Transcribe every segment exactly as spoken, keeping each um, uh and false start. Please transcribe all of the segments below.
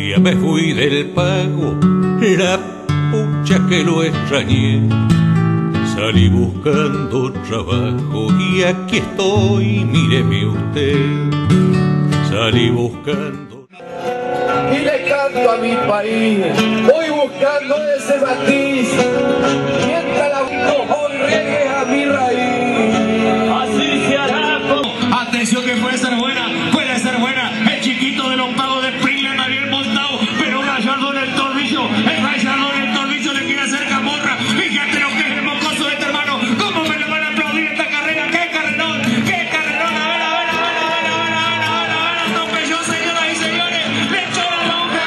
día me fui del pago, la pucha que lo extrañé. Salí buscando trabajo y aquí estoy, míreme usted. Salí buscando. Y le canto a mi país, voy buscando ese matiz, mientras la hoy riegue a mi raíz. Así se hará. Atención que puede ser buena, puede ser buena. El chiquito de los pagos de Pringle está bien montado, pero Gallardo en el tornillo, el Gallardo en el tornillo le quiere hacer camorra. Fíjate lo que es el mocoso de este hermano, cómo me lo van a aplaudir esta carrera. ¡Qué carrerón! ¡Qué carrerón! A ver, a ver, a ver, a ver, a ver, a ver, a ver, a ver, atropelló, señoras y señores, le echó la lonja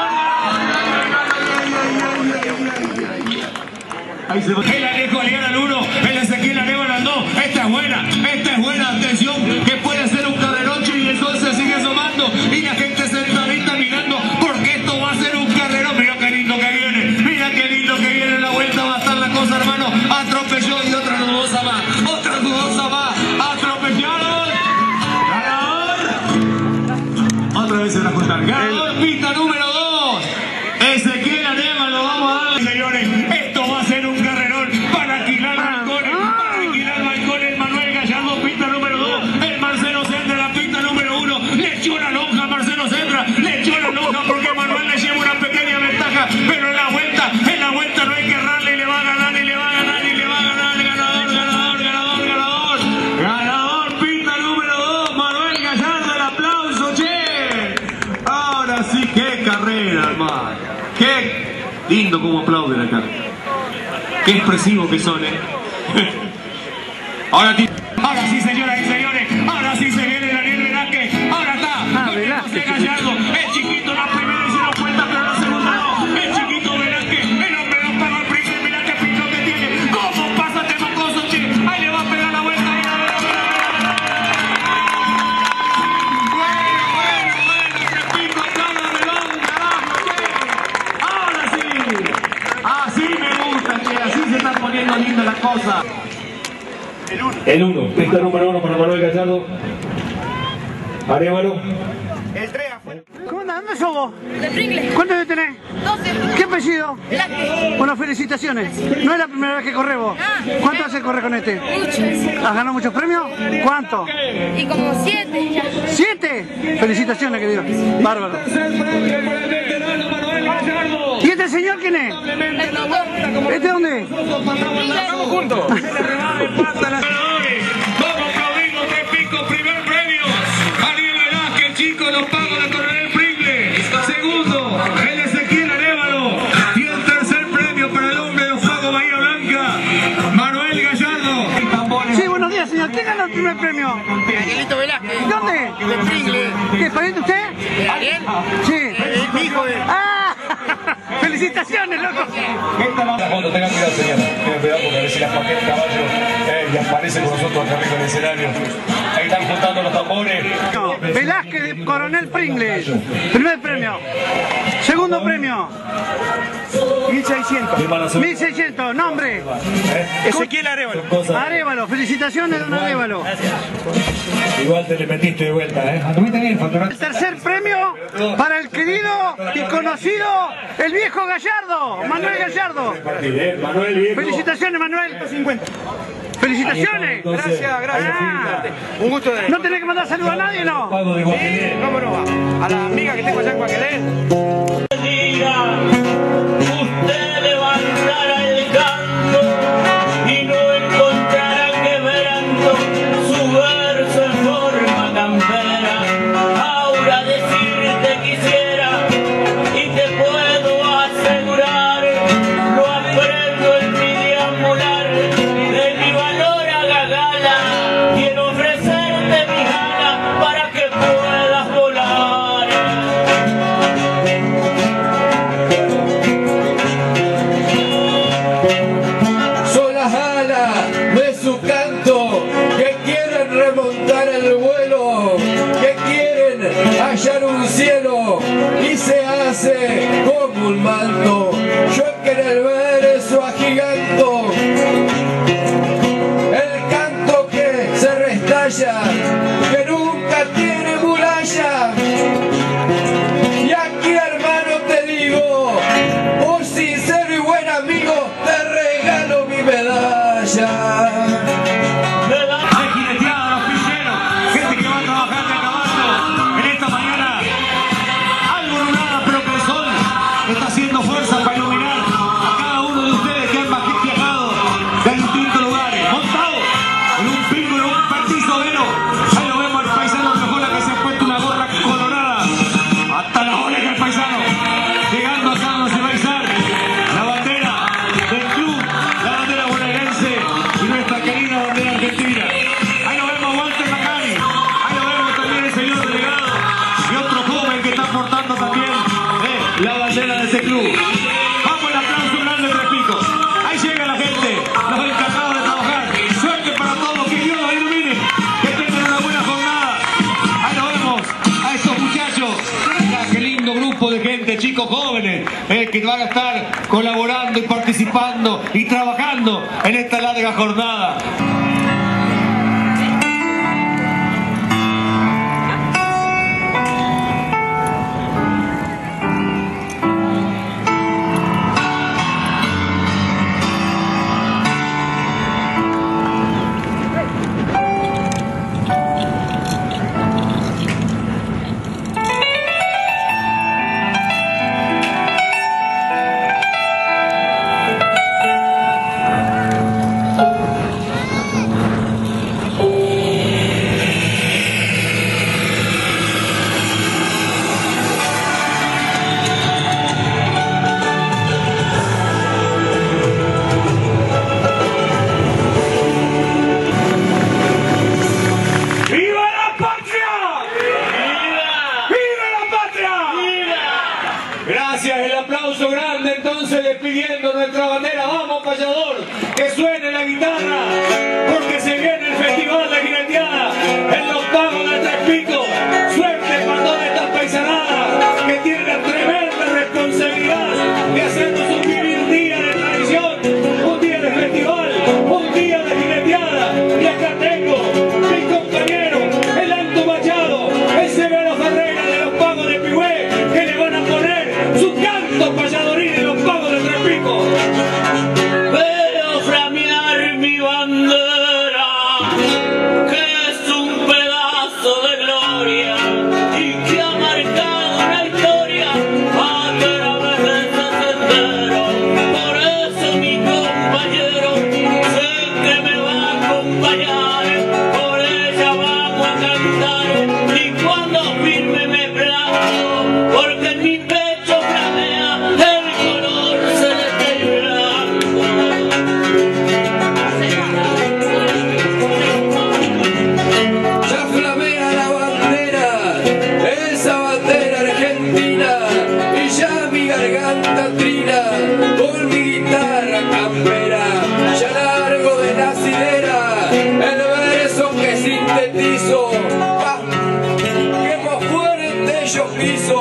ganador. Ahí se va. El Alejo Aliana al uno, el Ezequiel Arevalo al dos. Esta es buena, esta es buena, atención, que puede ser un carrerocho y el sol se sigue asomando y la gente sentadita mirando porque esto va a ser un carrerón. Mira qué lindo que viene, mira qué lindo que viene, la vuelta va a estar la cosa, hermano. Atropelló y otra dudosa más, otra dudosa más, atropellaron. Ganador. Otra vez se va a contar. Ganador, pista número dos. Ezequiel Arevalo, vamos a dar, señores. Esto va a ser un carrerón para alquilar balcones, para alquilar balcones. El Manuel Gallardo, pista número dos. El Marcelo Sendra, la pista número uno. Le echó la lonja a Marcelo Sendra, le echó la lonja porque Manuel le lleva una pequeña ventaja, pero en la vuelta, en la vuelta no hay que errarle y le va a ganar, y le va a ganar, y le va a ganar. Ganador, ganador, ganador, ganador. Ganador, pista número dos, Manuel Gallardo, el aplauso, che. Ahora sí, qué carrera, hermano. Qué lindo como aplauden acá. Qué expresivos que son, eh. Ahora, ahora sí, señoras y señores, ahora sí se viene Daniel Velázquez. Ahora está, Ah, Velázquez. Gallardo, el chiquito la primera hicieron cuenta, pero la segunda no. El chiquito Velázquez, el hombre no pagó el Pringle, mirá qué pito que tiene. ¿Cómo pasa este mocoso, che? Ahí le va a pegar la vuelta. Ahí, a ver, a ver, a ver, a ver. Bueno, bueno, bueno, ese pico claro de balón, carajo, che. Ahora sí, así me gusta, che, así se está poniendo linda la cosa. El uno, pista número uno para Manuel Gallardo. Arevalo. El tres afuera. ¿Cómo andás? ¿Dónde sos vos? De Pringle. ¿Cuántos años tenés? doce. ¿Qué apellido? Velázquez. Bueno, felicitaciones. No es la primera vez que corres vos. Ah. ¿Cuánto hace correr con este? Muchos. ¿Has ganado muchos premios? ¿Cuánto? Y como siete ya. ¿Siete? Felicitaciones, querido. Bárbaro. ¿Y este señor quién es? El tutor. ¿Este dónde? Vamos juntos. Vamos a aplaudirlo, tres picos, primer premio. Daniel Velázquez, chico, los pagos de Coronel Pringle. Segundo, el Ezequiel Arevalo. Y el tercer premio para el hombre de los pagos Bahía Blanca, Manuel Gallardo. Sí, buenos días, señor. ¿Quién ganó el primer premio? Angelito Velázquez. ¿Dónde? De Pringle. ¿Qué, pariente usted? ¿Ariel? Sí. Es mi hijo de... ¡Ah! ¡Felicitaciones, loco! Cuando tengan cuidado, señora, tengan cuidado porque a veces las paquetas de caballo eh, y aparece con nosotros acá arriba en el escenario. Ahí están juntando los tambores. Velázquez de Coronel Pringle. Primer premio. Segundo premio. mil seiscientos. mil seiscientos. Nombre. Ezequiel Arevalo. Arevalo. Felicitaciones, don Arevalo. Igual te le metiste de vuelta, ¿eh? Anduviste bien, facturaste. El tercer premio para el querido y conocido, el viejo Gallardo, Manuel Gallardo. Manuel, viejo. Felicitaciones, Manuel. Felicitaciones. Gracias, gracias. Ah, Un gusto de... ¿no tenés que mandar saludos a nadie, no? Pago de Sí, Guaquilé. cómo no va. A la amiga que tengo allá en Guaquilé. Usted levantará el canto y no encontrará quebrando su verso en forma campera. Ahora decirte quisiera y te puedo asegurar, lo aprendo en mi deambular, de mi valor a la gala, quiero ofrecerte mi gala para que puedas volar. Son las alas de su canto que quieren remontar el vuelo, que quieren hallar un cielo y se hace como un manto. Yo que en el verso agiganto, el canto que se restalla, que nunca tiene muralla. Y aquí hermano Oreja el paisano. Llegando a San Sebastián. La bandera del club, la bandera bonaerense y nuestra querida bandera argentina. Ahí lo vemos Walter Macani. Ahí lo vemos también el señor delegado y otro joven que está portando también eh, la bandera de ese club. Vamos, el aplauso grande de Tres Picos. Ahí llega la gente, los encargados de trabajar. Suerte para todos, que Dios los ilumine, que tengan una buena jornada. Ahí lo vemos a estos muchachos. Mira, qué lindo grupo de gente, chicos jóvenes, eh, que van a estar colaborando y participando y trabajando en esta larga jornada. Gracias, el aplauso grande entonces despidiendo nuestra bandera. Vamos, payador, que suene la guitarra, porque se viene el festival de jineteada en los pagos de Tres Picos. Suerte para todas estas paisanadas que tienen la tremenda responsabilidad de hacernos vivir un día de tradición, un día de festival, un día de jineteada. Y acá tengo mi compañero, el Alto Machado, el Severo Ferreira de los pagos de Pigüé, que le van a poner su canto payadorín en los pagos de Tres Picos. Veo flamear mi bandera, que es un pedazo de gloria y que ha marcado una historia a través de este sendero. Por eso mi compañero sé que me va a acompañar, por ella vamos a cantar y cuando firme me planto, porque en mi pecho flamea el color celeste y blanco. Ya flamea la bandera, esa bandera argentina, y ya mi garganta trina con mi guitarra campera. Ya largo de la sidera el verso que sintetizo, ¡pam! Que más fuerte yo piso.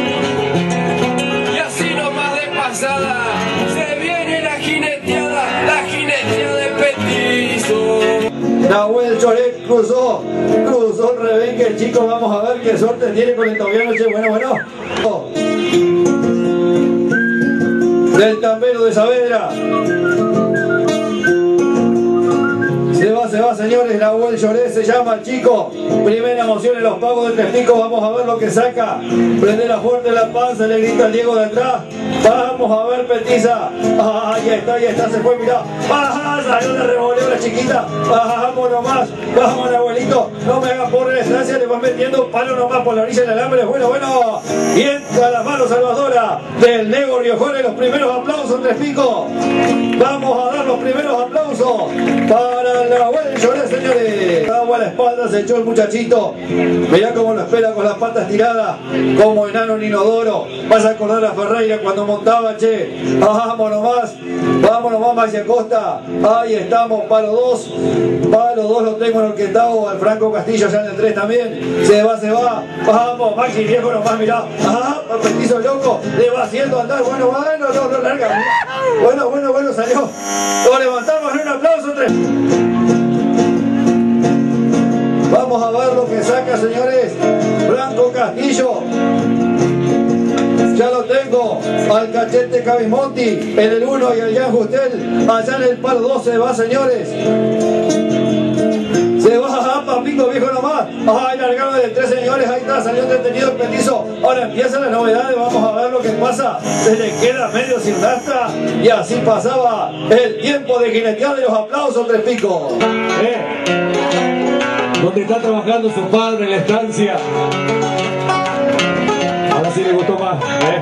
Y así nomás de pasada se viene la jineteada, la jineteada de petizo. Nahuel Choret cruzó, cruzó el rebenque, el chico, vamos a ver qué suerte tiene con el tobiano, che, bueno, bueno. Oh. Del tambero de Saavedra. Se va, se va, señores, Nahuel Lloré se llama el chico. Primera emoción en los pagos de Tres Picos, vamos a ver lo que saca. Prende la fuerte la panza, le grita al Diego de atrás. Vamos a ver, petiza. Ah, ahí está, ahí está, se fue, mirá. Ah, salió de revoleo la chiquita. Vamos nomás, vamos, abuelito. No me hagas por distancia, le vas metiendo un palo nomás por la orilla del alambre. Bueno, bueno. Y entra la mano salvadora del Nego Riojone. Los primeros aplausos, Tres Picos. Vamos a dar los primeros aplausos para el Nahuel Lloré, señores. Agua a la espalda, se echó el muchachito. Mirá cómo lo espera con las patas tiradas, como enano en inodoro. Vas a acordar a Ferreira cuando montaba, che. Vamos nomás, vamos nomás, Maxi Acosta. Ahí estamos, palo dos. Palo dos lo tengo en orquestado, al Franco Castillo ya en el tres también. Se va, se va. Vamos, Maxi viejo nomás, mirá. Ajá, petizo loco. Le va haciendo andar. Bueno, bueno, no, no larga. Bueno, bueno, bueno, salió. Lo levantamos en un aplauso, tres. Vamos a ver lo que saca, señores. Franco Castillo. Ya lo tengo al Cachete Cabismonti en el uno y al Jan Justel allá en el palo dos. Se va, señores. Se va a Papico viejo nomás. Ay, largaron del tres, señores. Ahí está, salió detenido el petizo. Ahora empiezan las novedades. Vamos a ver lo que pasa. Se le queda medio sin rasta. Y así pasaba el tiempo de jinetear de los aplausos, Tres Picos. Eh, donde está trabajando su padre en la estancia. A las si le gustó más. ¿eh?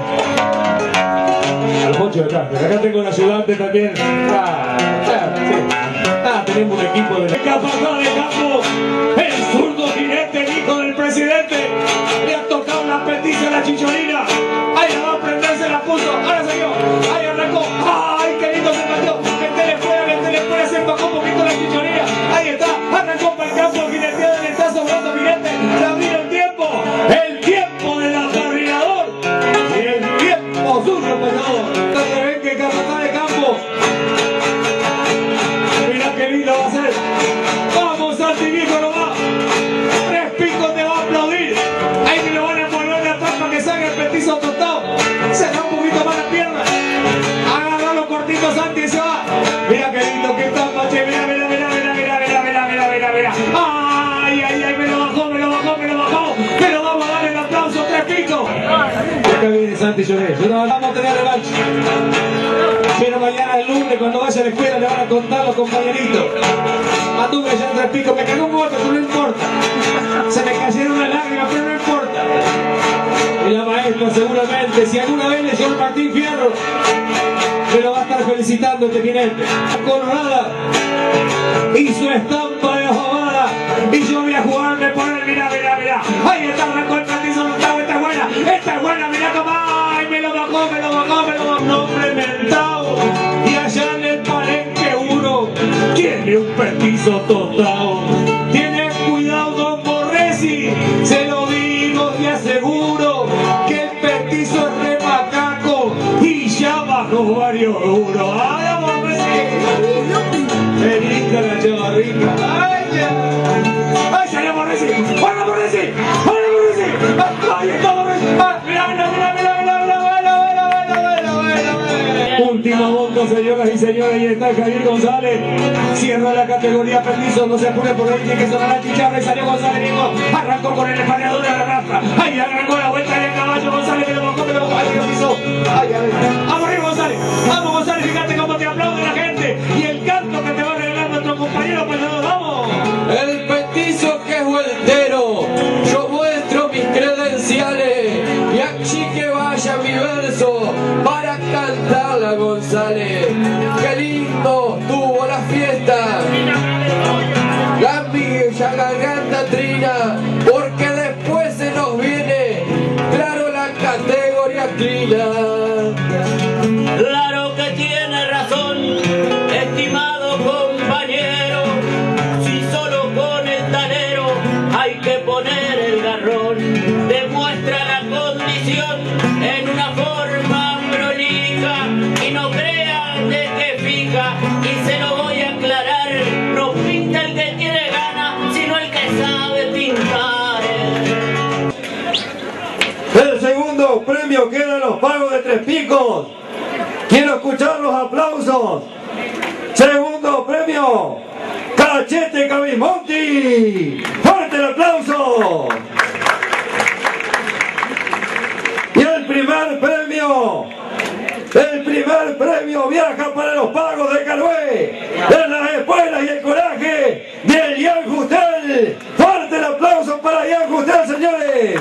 Al Moncho de acá. Acá tengo un ayudante también. Ah, ah, sí. ah tenemos un equipo de... Capataz de campo, el zurdo jinete, el hijo del presidente. Le ha tocado la petiza a la chicholina. Ahí la va a prender, se la puso. Ahora salió. Ahí arrancó. ¡Ay, qué lindo se partió! Que le fuera, que le fuera, se empacó un poquito la chicholina. Ahí está. Arrancó para el campo, jineteado, le está sobrando jinete. Ya vino el tiempo. El tiempo del acarreador. Y el tiempo suyo, pesado. Se ven que capataz de campo. Mira qué lindo va a ser. Vamos, Santi Viejo, no va. Tres picos te va a aplaudir. Ahí me lo van a envolver de atrás para que salga el petizo tostado. Se da un poquito más la pierna. Agarra los cortitos, Santi, y se va. Mira qué lindo que está, Pache. Mira, mira, mira, mira, mira, mira, mira, mira, mira, mira. Ay, ay, ay, me lo bajó, me lo bajó, me lo bajó. Pero vamos a darle el aplauso, tres picos. Acá viene Santi Lloré. Vamos a tener revancha. Pero mañana el lunes, cuando vaya a la escuela, le van a contar los compañeritos. Anduve ya tres picos, me cagó un golpe, pero no importa. Se me cayeron las lágrimas, pero no importa. Y la maestra seguramente, si alguna vez leyó el Martín Fierro, me lo va a estar felicitando este jinete. Colorada y su estampa de jabada. Y yo voy a jugarme por él, mira, mira, mira. Ahí está, arrancó el petizo, esta es buena, esta es buena, mira cómo. Ay, me lo bajó, me lo bajó, me lo bajó. Nombre mentado. Y allá en el palenque uno tiene un petizo tostado. Tiene cuidado, don Borresi, se lo digo y aseguro que el petizo es re macaco y ya bajó varios duros. ¡Ay, don Borresi! Erika la chavarrita. ¡Ay, ya! ¡Ay, salió Borresi! ¡Hola, Borresi! ¡Hola, Borresi! ¡Ahí está Borresi! ¡Mira, mira, mira, mira, mira, mira, última bomba, señoras y señores, y está Javier González. Cierra la categoría petizo, no se apure por ahí, tiene que sonar la chicharra y salió González mismo. Arrancó con el españador de la raza. Ahí arrancó la vuelta y el caballo González que lo bajó, que lo bajó, ahí lo pisó. Ay, ay, ay. Vamos arriba, González. Vamos, González, fíjate cómo te aplaude la gente. Y el canto que te va a regalar nuestro compañero peleador. ¡Vamos! El petizo que es vueltero, yo muestro mis credenciales y aquí que vaya mi verso para cantarla, González. Qué lindo tuvo la fiesta, la milla garganta trina, porque después se nos viene, claro, la categoría trina. Claro que tiene razón, estimado compañero, si solo con el talero hay que poner el garrón, demuestra la condición en una forma prolija y no crean de que fija, y se lo voy a aclarar, no pinta el que tiene ganas, sino el que sabe pintar. El segundo premio queda en los pagos de Tres Picos. Quiero escuchar los aplausos. Segundo premio, Cachete Cabismonti. ¡Fuerte el aplauso! Y el primer premio, el primer premio viaja para los pagos de Carué, de las espuelas y el coraje de Ian Justel. ¡Fuerte el aplauso para Ian Justel, señores!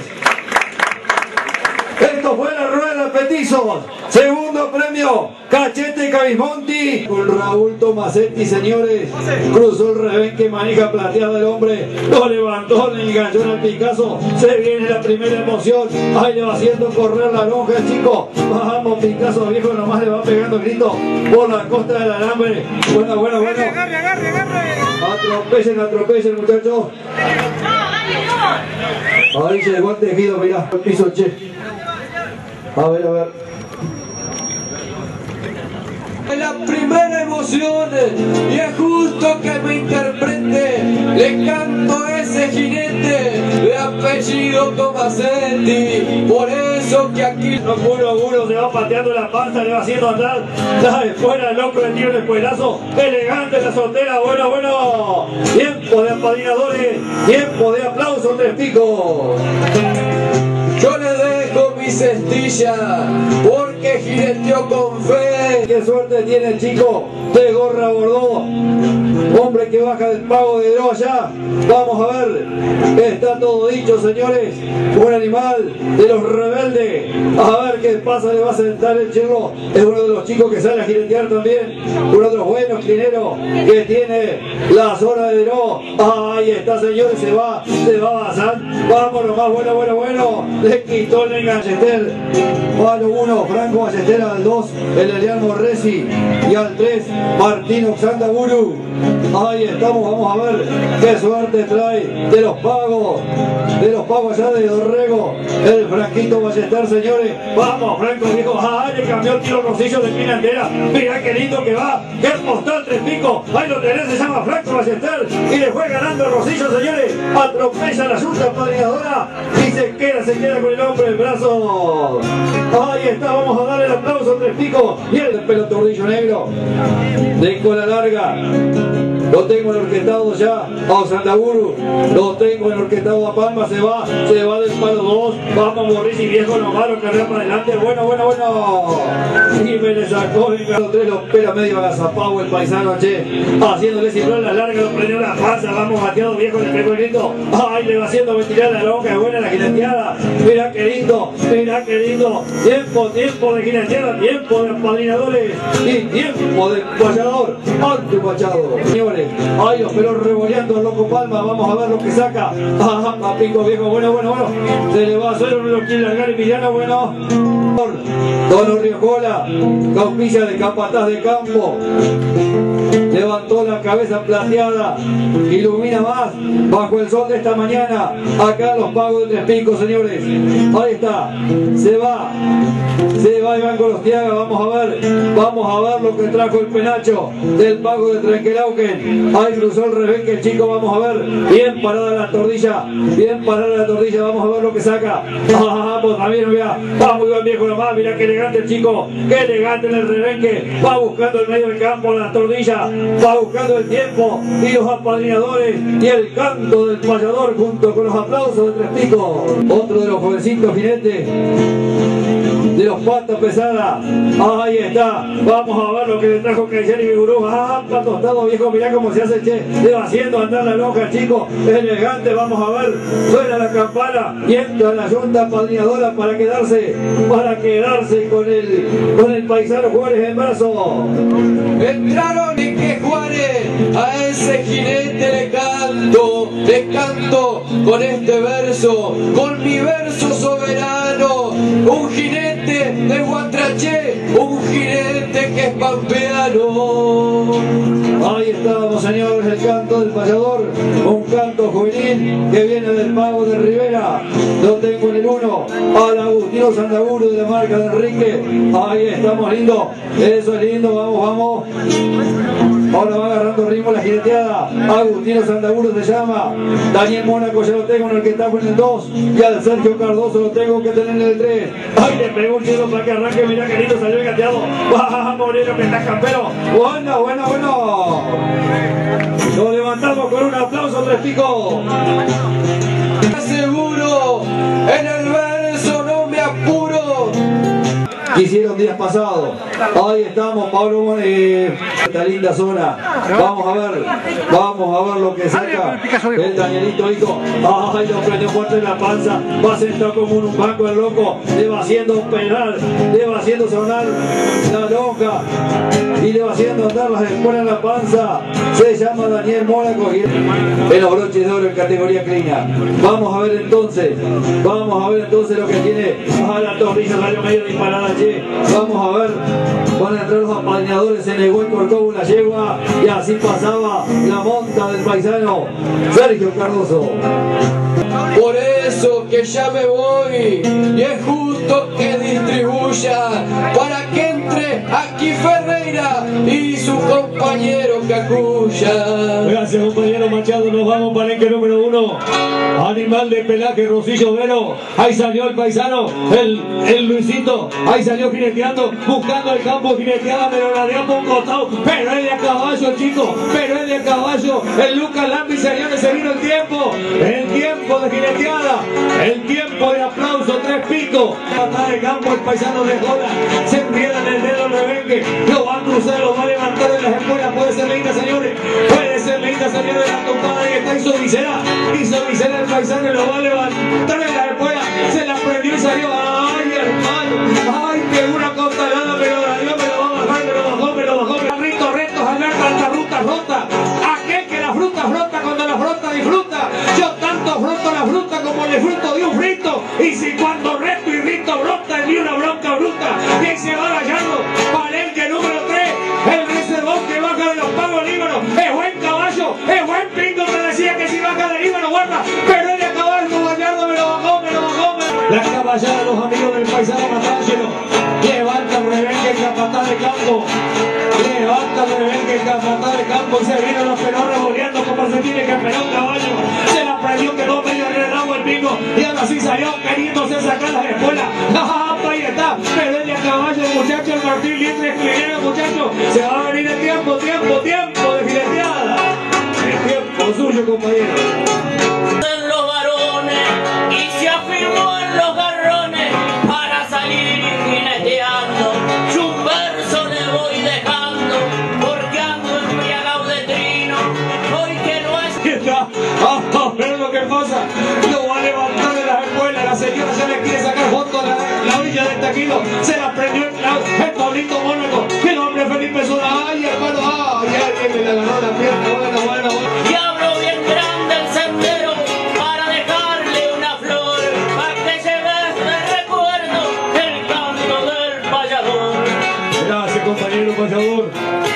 Esto fue la rueda petizos. Segundo premio, Cachete Cabismonti. Con Raúl Tomasetti, señores. Cruzó el rebenque, manija plateada del hombre. Lo levantó, le enganchó en el Picasso. Se viene la primera emoción. Ahí le va haciendo correr la lonja, chicos. Vamos, Picasso, viejo, nomás le va pegando el grito por la costa del alambre. Bueno, bueno, bueno. Agarre, agarre, agarre. Atropellen, atropellen, muchachos. Ahí se llegó el tejido, mirá. El piso, che. A ver, a ver. La primera emoción, y es justo que me interprete, le canto a ese jinete de apellido Tomasetti, por eso que aquí no uno a uno se va pateando la panza, le va haciendo andar, la de fuera, el loco, el tiro, el espuelazo, elegante la soltera, bueno, bueno, tiempo de apadrinadores, tiempo de aplausos, Tres Picos. yo le dejo mi cestilla, porque jineteó con fe. Qué suerte tiene el chico de gorra bordó. hombre que baja del pago de Dro allá. Vamos a ver, está todo dicho, señores. Un animal de los rebeldes. A ver qué pasa, le va a sentar el chirro. Es uno de los chicos que sale a jinetear también. Uno de los buenos clineros que tiene la zona de Dro. Ahí está, señores, se va, se va a pasar. Vámonos más, bueno, bueno, bueno. Le quitó el Ballester. Palo uno, Franco Ballester al dos, el Elian Morresi. Y al tres, Martín Oxandaburu. Ahí estamos, vamos a ver qué suerte trae de los pagos, de los pagos allá de Dorrego, el Franquito Ballester, señores. Vamos, Franco, viejo. Ay, le cambió el tiro Rosillo de esquina entera. Mira qué lindo que va. Qué postal tres picos. Ahí lo tenés, se llama Franco Ballester. Y le fue ganando el Rosillo, señores. Atropella la yunta padrinadora y se queda, se queda con el hombre el brazo. Ahí está, vamos a darle el aplauso a tres picos. Y el pelo tordillo negro de cola larga. Lo tengo en orquestado ya a Oxandaburu, lo tengo en orquestado a Palma, se va, se va del palo dos, vamos Morris y viejo nomás, lo carrea para adelante, bueno, bueno, bueno. Y me le sacó el palo tres, lo espera medio agazapado el paisano, che, haciéndole cifrar la larga, lo prendió la panza, vamos bateado viejo, le pegó el grito, ay, le va haciendo ventilar la longa, es buena la jineteada, mira qué lindo, mira qué lindo, tiempo, tiempo de jineteada, tiempo de apadrinadores y tiempo de payador, ante pachado, señores. Ay, los pelos revoleando al loco Palma. Vamos a ver lo que saca. Ajá, papico viejo. Bueno, bueno, bueno. Se le va a hacer uno de los quiere largar Emiliano. Bueno. Dono Riojola. Caupilla de capataz de campo. Levantó la cabeza plateada. Ilumina más. Bajo el sol de esta mañana. Acá los pagos de Tres Picos, señores. Ahí está. Se va. Se va Iván Gorostiaga. Vamos a ver. Vamos a ver lo que trajo el penacho del pago de Trenquelauquen. Ahí cruzó el revés que el chico, vamos a ver. Bien parada la tordilla. Bien parada la tordilla. Vamos a ver lo que saca. Vamos también, mira. Va muy buen viejo nomás. Mira qué elegante el chico. Qué elegante en el rebenque. Va buscando el medio del campo la tordilla. Va buscando el tiempo y los apadrinadores y el canto del payador junto con los aplausos de Tres Picos. Otro de los jovencitos jinetes de los patas pesadas. Ahí está. Vamos a ver lo que le trajo Cayer y Vigurú. Ah, está tostado viejo. Mirá cómo se hace, che. Le va haciendo andar la loca, chico. Elegante. Vamos a ver. Suena la campana y entra la yunta padrinadora para quedarse, para quedarse con el, con el paisano Juárez en brazo. Entraron y que Juárez a ese jinete le canto, le canto con este verso, con mi verso soberano. Un jinete de Guatraché, un jinete que es pampeano. Ahí estábamos, señores, el canto del payador, un canto juvenil que viene del pago de Rivera. Lo tengo en el uno, al Agustino Sandaburu de la marca de Enrique. Ahí estamos, lindo, eso es lindo, vamos, vamos. Ahora va agarrando ritmo la jineteada. Agustino Sandaburu se llama. Daniel Mónaco ya lo tengo en el que estamos en el dos. Y al Sergio Cardoso lo tengo que tener en el tres. Ay, le pegó un chino para que arranque. Mirá que lindo salió el gateado. ¡Vamos, Moreno, que está campero! Bueno, bueno, bueno. Lo levantamos con un aplauso, Tres Picos. Seguro, en el verso no me apuro. Hicieron días pasados. Ahí estamos, Pablo, eh, esta linda zona. Vamos a ver, vamos a ver lo que saca el Danielito, hijo. Ay, lo prendió fuerte en la panza. Va a sentar como un banco el loco. Le va haciendo pelar, le va haciendo sonar la lonja y le va haciendo andar las espuelas en la panza. Se llama Daniel Mónaco y en los broches de oro en categoría clina. Vamos a ver entonces, vamos a ver entonces lo que tiene a la torrilla, salió medio disparada. Vamos a ver, van a entrar los apadrinadores en el hueco del cobo la yegua y así pasaba la monta del paisano Sergio Cardoso. Por eso que ya me voy y es justo que distribuya para que entre aquí Ferreira y su compañero Cacuya. Gracias, compañero Machado, nos vamos para el número uno. Animal de pelaje, Rosillo Vero. Ahí salió el paisano, el, el Luisito. Ahí salió jineteando, buscando el campo, jineteada, melonadeando un costado. Pero es de a caballo, chico, pero es de a caballo. El Lucas Lambi, señores, se vino el tiempo. El tiempo de jineteada, el tiempo de aplauso. hermoso Tres Picos. Patada de campo, el paisano de Jola. Se enrieda en el dedo el rebenque. Lo va a cruzar, lo va a levantar en las escuelas. Puede ser linda, señores. Puede ser linda, señores. La topada que está hizo visera. Hizo visera el paisano y lo va a levantar en las escuelas. Se la prendió y salió. Ay, hermano. Ay, que una costalada, pero la dio, me lo va a bajar, me lo bajó, me lo bajó. Carritos rectos, Alberto, alta ruta rota. Aquel que la fruta frota cuando la fruta disfruta. Yo tanto fruto la fruta como le fruto de un frito. Y si cuando reto y rito brota en mí una bronca bruta. ¿Quién se va Gallardo? Palenque número tres. El reservón que baja de los pagos Líbano. Es buen caballo, es buen pingo. Me decía que si baja de Líbano guarda. Pero él a caballo Gallardo me lo bajó, me lo bajó. Me... La caballada de los amigos del paisano Matángelo. Levanta el rebenque el capataz de campo. Levanta el rebenque el capataz de campo. Y se vino los pelos revoleando como se tiene que pelar un caballo. Se la prendió, quedó medio enredado el pingo. Y ahora sí salió queriéndose sacar las espuelas. Ahí está. Pero él a caballo, muchacho, el Martín Litre esclinero, muchacho. Se va a venir el tiempo, tiempo, tiempo de fileteada. El tiempo suyo, compañero. En los varones y se afirmó en los garrones para salir jineteando. Su verso le voy dejando porque ando embriagado de trino. Hoy que no es. Ahí está. Ah, pero lo que pasa, lo va a levantar de las escuelas. La señora se le quiere sacar foto a la, la orilla del taquilo. Se la prendió el, el Pablito Mónaco. El hombre Felipe Sola. Ay, hermano, ay, alguien me le agarró la pierna. Bueno, bueno, bueno. Diablo bien grande el sendero para dejarle una flor, para que lleves de recuerdo el canto del payador. Gracias, compañero payador.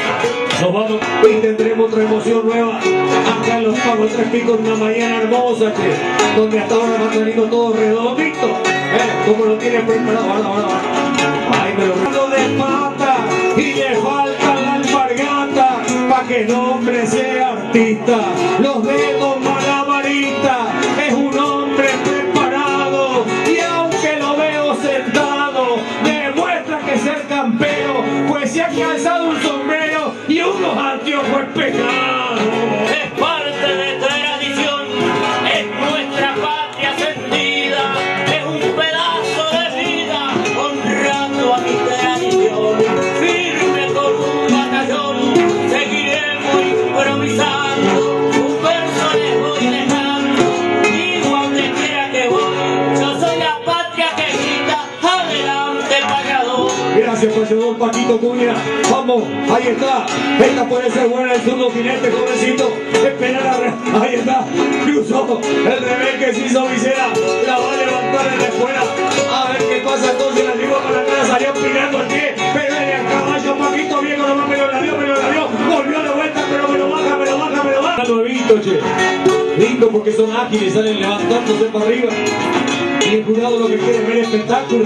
Nos vamos y tendremos otra emoción nueva. Acá en los Pagos Tres Picos, una mañana hermosa, che, donde hasta ahora va saliendo todo redondito. Eh, como lo tienen preparado. Ahora, ahora, ahora. Ay, me lo de pata y le falta la alpargata pa' que el hombre sea artista. Los dedos malabarista, es un hombre preparado y aunque lo veo sentado, demuestra que ser campero, pues se ha calzado un sombrero y unos anteojos pegados. Es parte de tradición, es nuestra patria sentida, es un pedazo de vida honrando a mi tradición. Firme con un batallón, seguiremos improvisando, un verso les voy dejando, digo a donde quiera que voy, yo soy la patria que grita, adelante payador. Gracias, payador Paquito Cuña. Vamos, ahí está. Esta puede ser buena, el zurdo jinete, jovencito. Esperar a re... Ahí está. Cruzó. El rebenque se hizo visera. La va a levantar en la escuela. A ver qué pasa entonces. La llevó con la cara, salió pirando el pie. Pero él el caballo, Paquito viejo, nomás me lo la dio, me lo la dio. Volvió de vuelta, pero me lo baja, me lo baja, me lo baja. Lo he visto, che. Lindo porque son ágiles, salen levantándose para arriba. Y el jurado lo que quiere es ver espectáculo.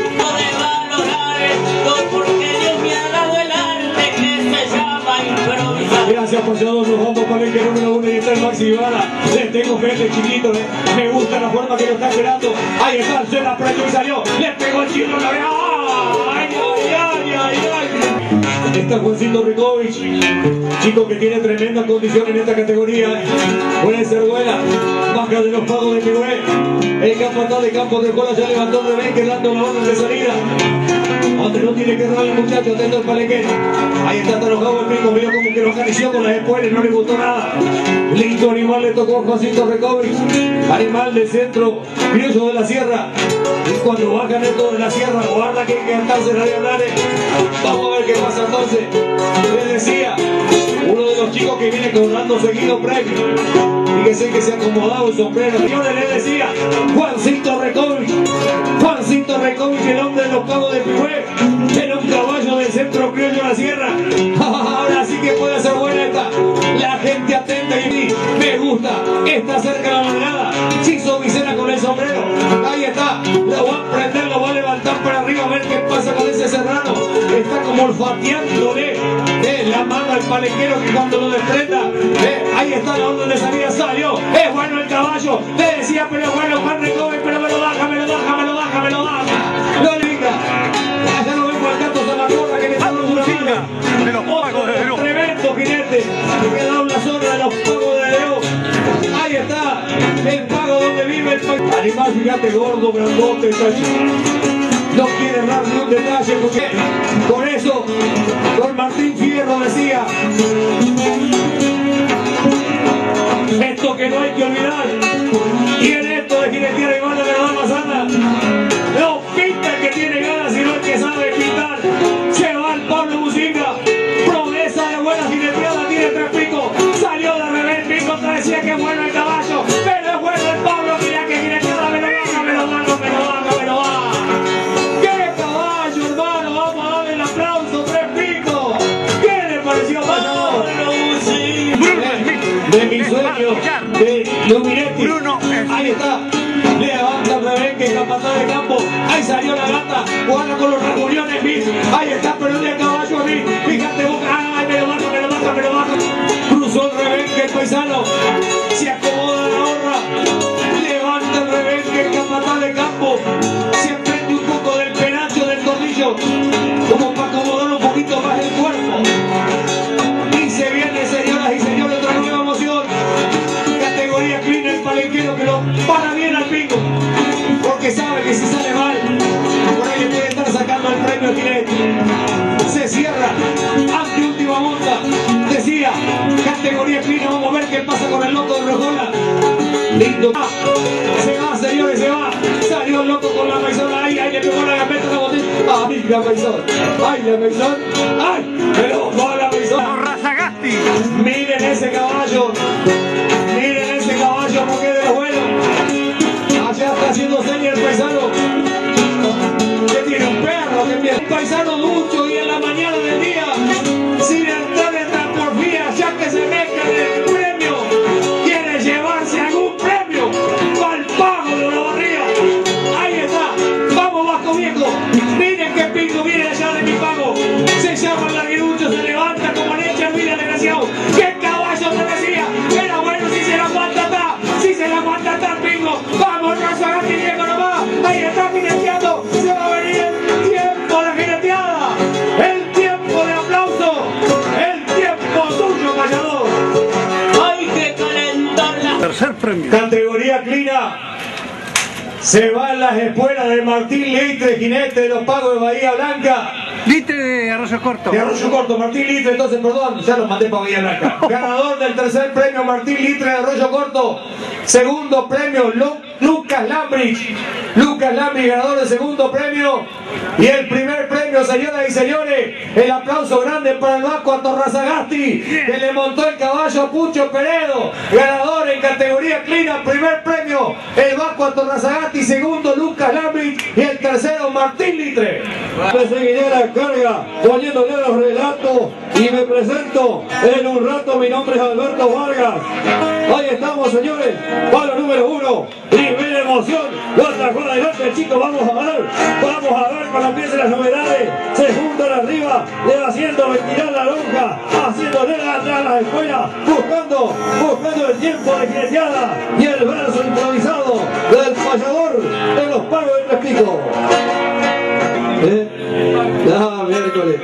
Gracias, payador. Nos vamos para el que número uno y está el Maxi Ibarra. Le tengo fe a este chiquito, eh. Me gusta la forma que lo está esperando. Ahí está, se la apretó y salió. Le pegó el chino la vez. ¡Ay, ay, ay, ay, ay! Está Juancito Rikovich, chico que tiene tremenda condición en esta categoría. Puede ser buena. Baja de los Pagos de Pirué. El capataz de Campos de Cola ya levantó el rebenque dando la orden de salida. Donde no tiene que dar el muchacho, atento al palenque. Ahí está, está enojado el pico, vio como que lo acarició con las espuelas, no le gustó nada. Lindo animal le tocó a Juancito Rikovich. Animal del centro, criollo de la sierra. Y cuando bajan esto de la sierra, guarda que hay que cantarse la de hablar. Vamos a ver qué pasa entonces. Les decía, uno de los chicos que viene cobrando seguido premio. Fíjese que se ha acomodado el sombrero. Señores, les decía, Juancito Rikovich. Juancito Rikovich, el hombre de los Pagos de Pirué. Era un caballo del centro criollo de la sierra. Ahora sí que puede ser buena esta. La gente atenta y me gusta. Está cerca de la manada. Chizo visera con el sombrero. Ahí está. Lo va a prender, lo va a levantar para arriba a ver qué pasa con ese serrano. Está como olfateándole eh, la mano al palenquero que cuando lo desprenda. Eh, ahí está la orden de salida. Salió. Es bueno el caballo. Le decía, pero es bueno Juan Rikovich, pero me lo baja, me lo baja, me lo baja, me lo baja. Lo liga. Allá lo vemos al gato Zamacorra que le está dando una mano. De los Pagos de León. Tremendo jinete que da una zona de los Pagos de León. Ahí está el pago donde vive el país. Animal fíjate, gordo, grandote, chacho. No quiere dar ni un detalle porque con eso don Martín Fierro decía: esto que no hay que olvidar, y en esto de jinetear y banda de la dama sana, no pinta el que tiene ganas, sino el que sabe pintar. Se va el Pablo Musinga, promesa de buena jineteada, tiene tres picos, salió de revés, pico, te decía que es bueno el caballo, pero es bueno el Pablo, mira que jineteada, me lo baja, me lo baja, me lo baja, me lo baja. ¡Qué caballo, hermano! Vamos a darle el aplauso, tres picos. ¿Qué le pareció, Pablo? De mi sueño, de Luminetti. Ahí está. Levanta el rebenque, capataz de campo. Ahí salió la gata. Juega con los reuniones, Miss. Ahí está, pero de caballo a mí. Fíjate, boca. Ay, me lo baja, me lo baja, me lo baja. Cruzó el rebenque, el paisano. Se acomoda la honra. Levanta el rebenque, el capataz de campo. Se prende un poco del penacho del tornillo, como para acomodar un poquito más el cuerpo. Y se viene, señoras y señores, otra nueva emoción. Categoría clean, el palenquero que lo para bien al pico, porque sabe que si sale mal, por ahí le puede estar sacando el premio Ginetti. Se cierra ante última monta. Decía, categoría clean, vamos a ver qué pasa con el loco de Rojola. Lindo. Se va, señores, se va. Salió el loco con la paisona ahí, ahí le pegó la gambeta a la botella. Ay, la paisona. Ay, la paisona. Ay, me lo bajó la paisona. Razagasti. Miren ese caballo. Miren ese caballo porque de lo bueno. Allá está haciendo señas el paisano. Que tiene un perro, que tiene un paisano mucho y en la mañana del día, sin entrar en transporfía, ya que se mezcla en el premio, quiere llevarse algún premio para el pago de la barriga. Ahí está. Vamos, Vasco Viejo. Miren qué pingo viene allá de mi pago. Se llama el larguiducho, se levanta como leche, mira desgraciado. ¡Qué caballo te decía! Era bueno si se la aguanta está, si se la aguanta está, pingo. Vamos, Razagasti Viejo nomás. Ahí está jineteando. Se va a venir el tiempo de jineteada. El tiempo de aplauso. El tiempo tuyo, payador. Hay que calentar la... Tercer premio. Categoría Clina. Se van las espuelas de Martín Litre, jinete de los pagos de Bahía Blanca. Litre de Arroyo Corto. De Arroyo Corto, Martín Litre, entonces, perdón, ya los mandé para Bahía Blanca. Ganador del tercer premio, Martín Litre de Arroyo Corto. Segundo premio, Lu Lucas Lambrich. Lucas Lambrich, ganador del segundo premio. Y el primer premio, señoras y señores, el aplauso grande para el Vasco Razagasti, que le montó el caballo a Pucho Peredo. Ganador en categoría Clina, primer premio, el Vasco Razagasti, segundo Lucas Lambrich y el tercero Martín Litre. Me seguiré a la carga poniéndole los relatos y me presento en un rato. Mi nombre es Alberto Vargas. Ahí estamos, señores. Palo número uno. Primera emoción. Lo atracó adelante, chicos. Vamos a ver. Vamos a ver cuando empiecen las novedades. Se juntan arriba, le va haciendo ventilar la lonja, haciéndole atrás las escuelas, buscando, buscando el tiempo de jineteada y el verso improvisado del payador de los pagos de Tres Picos. ¿Eh? Ah, miércoles.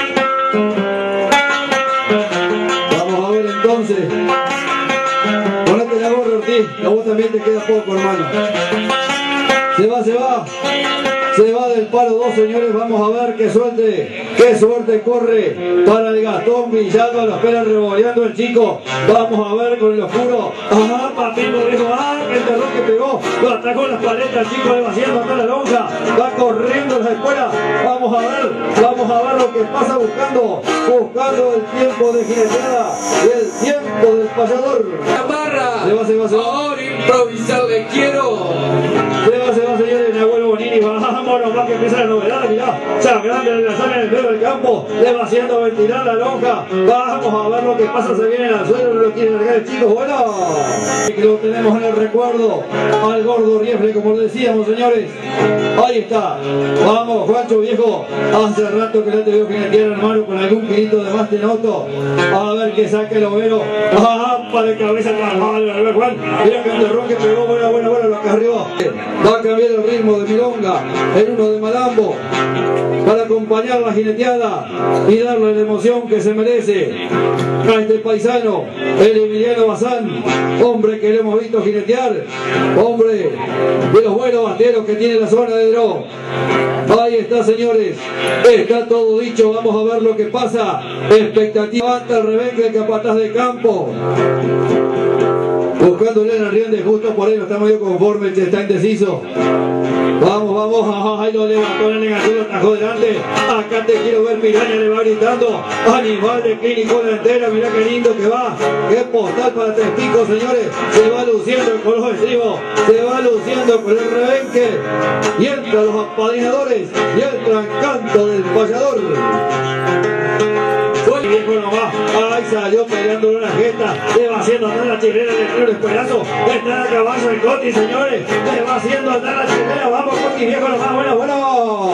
Vamos a ver entonces. Ponete la gorra, Ortiz, a vos también te queda poco, hermano. Se va, se va. Se va del palo dos, señores. Vamos a ver qué suerte, qué suerte corre para el Gastón Villalba. Lo espera revoleando el chico. Vamos a ver con el oscuro. Ajá, Papito dijo, ah, que el terror que pegó. Lo atacó las paletas, el chico le va haciendo hasta la lonja. Va corriendo en la escuela. Vamos a ver, vamos a ver lo que pasa buscando, buscando el tiempo de jineteada y el tiempo del payador. Amarra. Se va, se va, se va. Ahora improvisado que quiero. Se va, se va, señores. Nahuel Bonini, vámonos más que empieza la novedad, mirá. Ya grande en la sala en el medio del campo, le va haciendo ventilar la lonja. Vamos a ver lo que pasa, se viene al suelo, no lo quiere largar el chico. Bueno, que lo tenemos en el recuerdo al gordo Riefle, como le decíamos, señores. Ahí está. Vamos, Juancho viejo. Hace rato que no te veo jinetear, hermano, con algún kilito de más te noto. A ver que saque el overo. ¡Ah! De cabeza trabajada, Juan. Mira que el terrón que pegó, buena, buena, buena, lo que arriba. Va a cambiar el ritmo de milonga en uno de Malambo para acompañar. acompañar la jineteada y darle la emoción que se merece a este paisano, el Emiliano Bazán, hombre que le hemos visto jinetear, hombre de los buenos basteros que tiene la zona de Dro. Ahí está, señores, está todo dicho, vamos a ver lo que pasa. Expectativa hasta el Rebenque, el capataz de campo, buscándole en el riende, justo por ahí no está medio conforme, el que está indeciso. Vamos, vamos, ahí lo levantó la negación, lo trajo delante. Acá te quiero ver, Piraña le va gritando. Animal de clínico delantera, mirá qué lindo que va. Qué postal para Tres Picos, señores. Se va luciendo con los estribos, se va luciendo con el Rebenque. Y entran los apadrinadores, y entra el canto del payador. Fue viejo nomás, ahí salió peleando una jeta, le va haciendo andar la chilena del Club Esperazo, está a caballo el Coti, señores, le va haciendo andar la chilena, vamos Coti viejo nomás, bueno, bueno.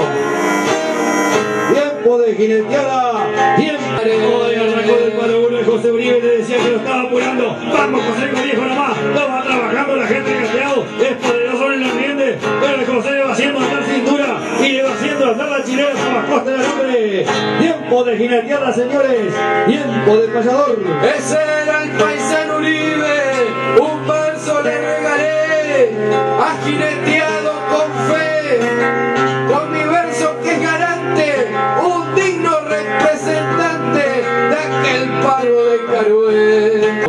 Tiempo de jineteada, tiempo. Hoy arrancó del palo uno de José Uribe, le decía que lo estaba apurando, vamos José viejo nomás, lo va trabajando la gente de Casteado, es poderoso en la riende, pero el José le va haciendo andar cintura y le va haciendo andar la chilena a la costa del hombre. Tiempo de jineteada, señores, tiempo de payador. Ese era el paisano Uribe, un verso le regalé, ha jineteado con fe, con mi verso que es garante, un digno representante de aquel palo de Carué.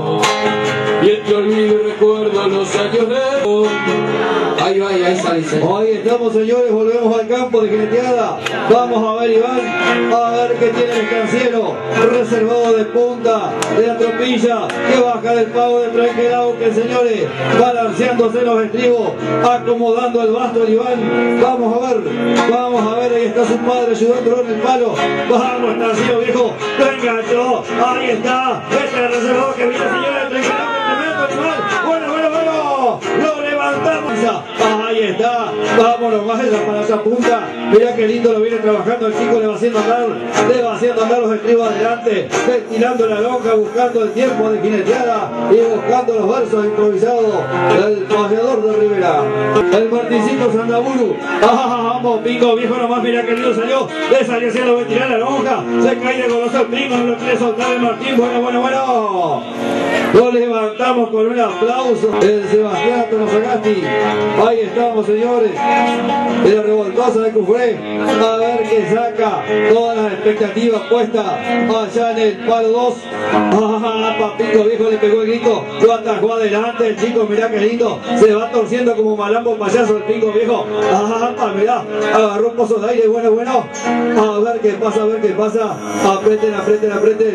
Y el que olvide recuerda los años de hoy. Ahí va, ahí sale. Ahí estamos, señores, volvemos al campo de jineteada. Vamos a ver, Iván, a ver qué tiene el estanciero reservado de punta de la tropilla que baja del pago de tranquilado, que señores, balanceándose los estribos, acomodando el basto el Iván. Vamos a ver, vamos a ver, ahí está su padre ayudándolo en el palo. Vamos, estanciero viejo, lo enganchó, ahí está, este reservado que viene, señores, tranquilado, tremendo animal. Bueno, bueno, bueno, lo levantamos. Ahí está, vámonos más para esa punta. Mirá qué lindo lo viene trabajando el chico, le va haciendo andar, le va haciendo andar los estribos adelante, tirando la lonja, buscando el tiempo de jineteada y buscando los versos improvisados del payador de Rivera. El Martincito Sandaburu, ah, vamos, Pingo viejo nomás, mirá qué lindo salió, le salió haciendo, va a tirar la lonja, se cae de goloso el Pingo, no lo quiere soltar el Martín, bueno, bueno, bueno. Lo levantamos con un aplauso, el Sebastián Tonosagasti. Ahí estamos, señores, de la revoltosa de Cufré, a ver qué saca, todas las expectativas puestas allá en el palo dos. Ah, Papito viejo le pegó el grito, lo atajó adelante el chico, mirá qué lindo, se va torciendo como malambo payaso el Pingo viejo. Ah, mirá, agarró pozos de aire, bueno, bueno, a ver qué pasa, a ver qué pasa, aprieten, aprieten, aprieten.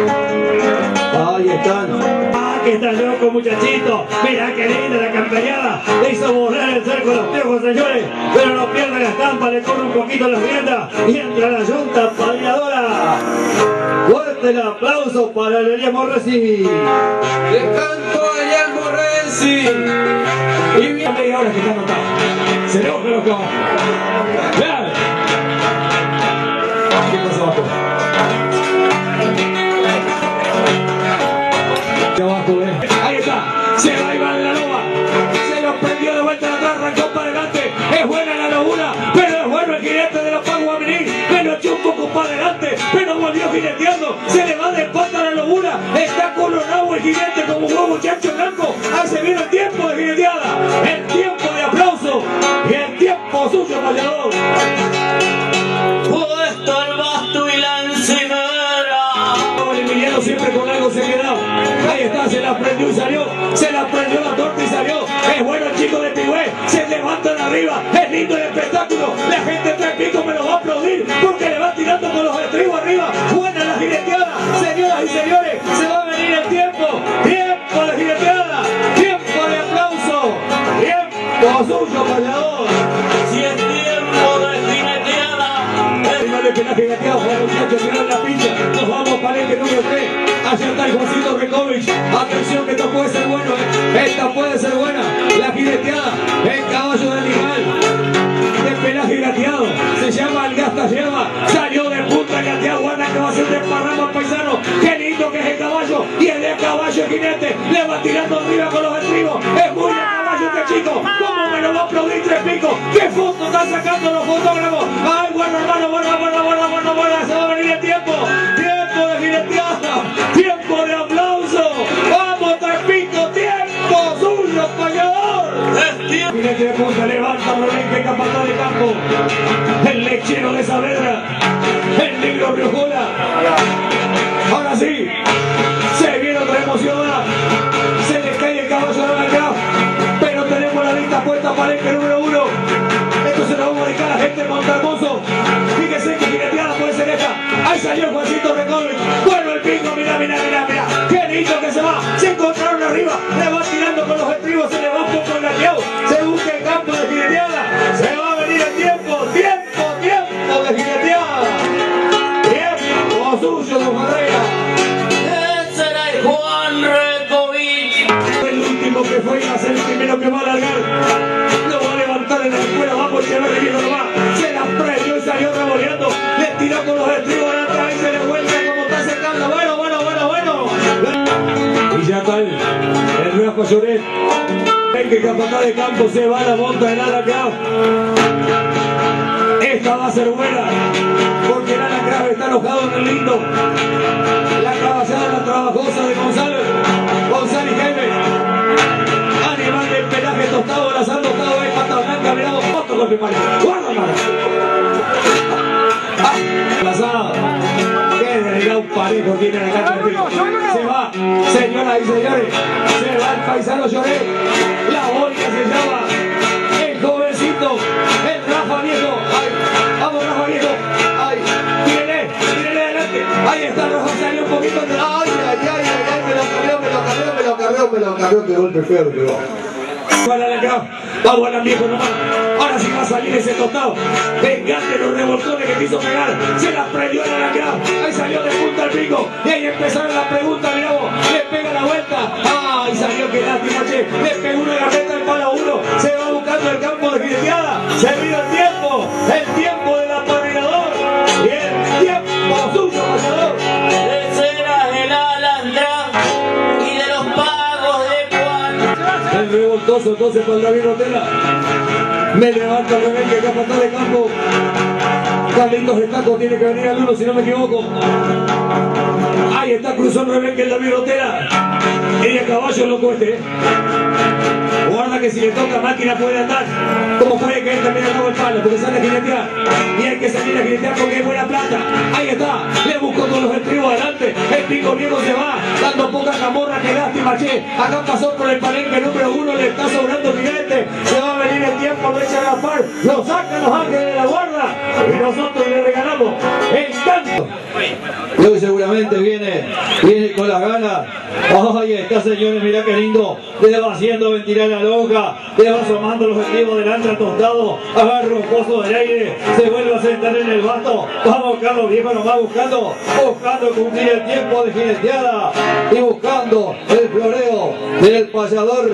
Ahí están. Ah, que están locos, muchachitos. Mirá qué linda la campañada. Le hizo borrar el cerco de los piojos, señores. Pero no pierde la estampa, le corre un poquito las riendas. Y entra la yunta padrinadora. Fuerte el aplauso para Elian Morresi. Le canto a Elian Morresi. Y bien, media hora que está anotado. Se enoja los caballos. Vean. ¿Qué pasa abajo? Abajo, eh. Ahí está, se va Iván de la Loba, se lo prendió de vuelta atrás, arrancó para adelante, es buena la lobuna, pero es bueno el jinete de los Pagos a venir, me lo echó un poco para adelante, pero volvió jineteando, se le va de espalda a la lobuna, está coronado el jinete como un huevo chacho blanco, hace bien el tiempo de jineteada, el tiempo de aplauso y el tiempo suyo, payador. Puesto el basto y la encimera. El Emiliano siempre con algo se quedó. Ahí está, se la prendió y salió. Se la prendió la torta y salió. Es bueno el chico de Pigüé. Se levantan arriba. Es lindo el espectáculo. La gente de Tres Picos me lo va a aplaudir porque le va tirando con los estribos arriba. Buena la jineteada. Señoras y señores, se va a venir el tiempo. Tiempo de jineteada. Tiempo de aplauso. Tiempo suyo, payador. Si es tiempo de jineteada. Primero que la jineteada, muchachos, miran la pincha. Nos vamos para el número tres. Allá está el Juancito Recovich. Atención que esto puede ser bueno, ¿eh? Esta puede ser buena. La jineteada, el caballo de animal. De pelaje gateado. Se llama el Gasta Yerba. Salió de punta gateado. Guarda que va a ser de parrama paisano. Qué lindo que es el caballo. Y el de caballo el jinete. Le va tirando arriba con los estribos. Es muy de caballo este chico. ¿Cómo me lo va a aplaudir Tres Picos? ¿Qué foto están sacando los fotógrafos? Ay, bueno hermano, bueno, bueno, bueno, bueno. jinete de punta, levanta Rebenque, capataz de campo, el lechero de Saavedra, el negro Riojola. Ahora sí, se viene otra emoción, se le cae el caballo de la pero tenemos la lista puesta para el número uno. Esto se lo vamos a dedicar a la gente de Montalmoso. Fíjese que jineteada puede ser esta. Ahí salió Juancito Recorre. Bueno el pingo, mira, mira, mira, mira. Qué lindo que se va. Se encontraron arriba. Le va tirando con los estribos. Se le va un poco el laqueado. Se busca el campo de jineteada. Se va a venir el tiempo. Tiempo, tiempo de jineteada. Tiempo suyo, don Madreira. Ese era el Juan Recovich. El último que fue a ser el primero que va a largar. Lo va a levantar en la escuela. Vamos, se va reviendo nomás. Se la prendió y salió revoleando. Le tiró con los estribos adelante. Ahí se le vuelve como está secando. Bueno, bueno, bueno, bueno. Y ya está el, el Rafa Lloret. Ven que capataz de campo se va a la monta del Alacrán. Esta va a ser buena. Porque el Alacrán está enojado en el lindo. La caballada, la trabajosa de Gonzalo. Gonzalo y Jaime. Animal del pelaje tostado, abrazando tostado, es pata blanca, mirado, foto con primaria. Guarda, mano. Ah, pasada. Qué delgado parejo tiene el gato. Se va, señoras y señores. Se va el paisano Lloret. La bolsa se llama. El jovencito. El Rafa Viejo. Ay, vamos, Rafa Viejo. Ay, tírele, tírele adelante. Ahí está, Rafa salió un poquito. Ay, ay, ay, ay, ay, me lo cargó, me lo cargó, me lo cargó, me lo cargó. Qué golpe feo, pegó. Vamos al viejo nomás. Ahora sí va a salir ese tostado. Vengate los revoltones que quiso pegar. Se la prendió en la grada. Ahí salió de punta al pico. Y ahí empezaron las preguntas. Mirá vos. Le pega la vuelta. Ay, salió que lástima, che. Le pegó una gaveta al palo uno. Se va buscando el campo de jineteada. Se vino el tiempo. El tiempo del apadrinador. Y el tiempo suyo, pasador. Ese era el Alandrán y de los pagos de Juan. El revoltoso entonces para el David Rotela. Me levanta el Rebenque, capataz de campo. Carlitos Estaco tiene que venir al uno, si no me equivoco. Ahí está, cruzó el Rebenque, el David Rotela. Y el caballo loco este, ¿eh? Guarda que si le toca máquina puede andar. Como puede caer también al nuevo el palo, porque sale a jinetear. Y hay que salir a jinetear porque es buena plata. Ahí está, le buscó todos los estribos adelante. El pico viejo se va, dando poca camorra, que lástima, che. Acá pasó por el palenque número uno, le está sobrando jinete. Se va a venir el tiempo, lo echa a la par. Lo sacan los ángeles de la guarda. Y nosotros le regalamos el canto. Luego seguramente viene, viene con las ganas. Ahí está, señores, mirá qué lindo. Le va haciendo ventilar la lonja, le va asomando los estribos delante al tostado, agarra un pozo del aire, se vuelve a sentar en el basto. Vamos, Carlos Viejo, nos va buscando, buscando cumplir el tiempo de jineteada y buscando el floreo del payador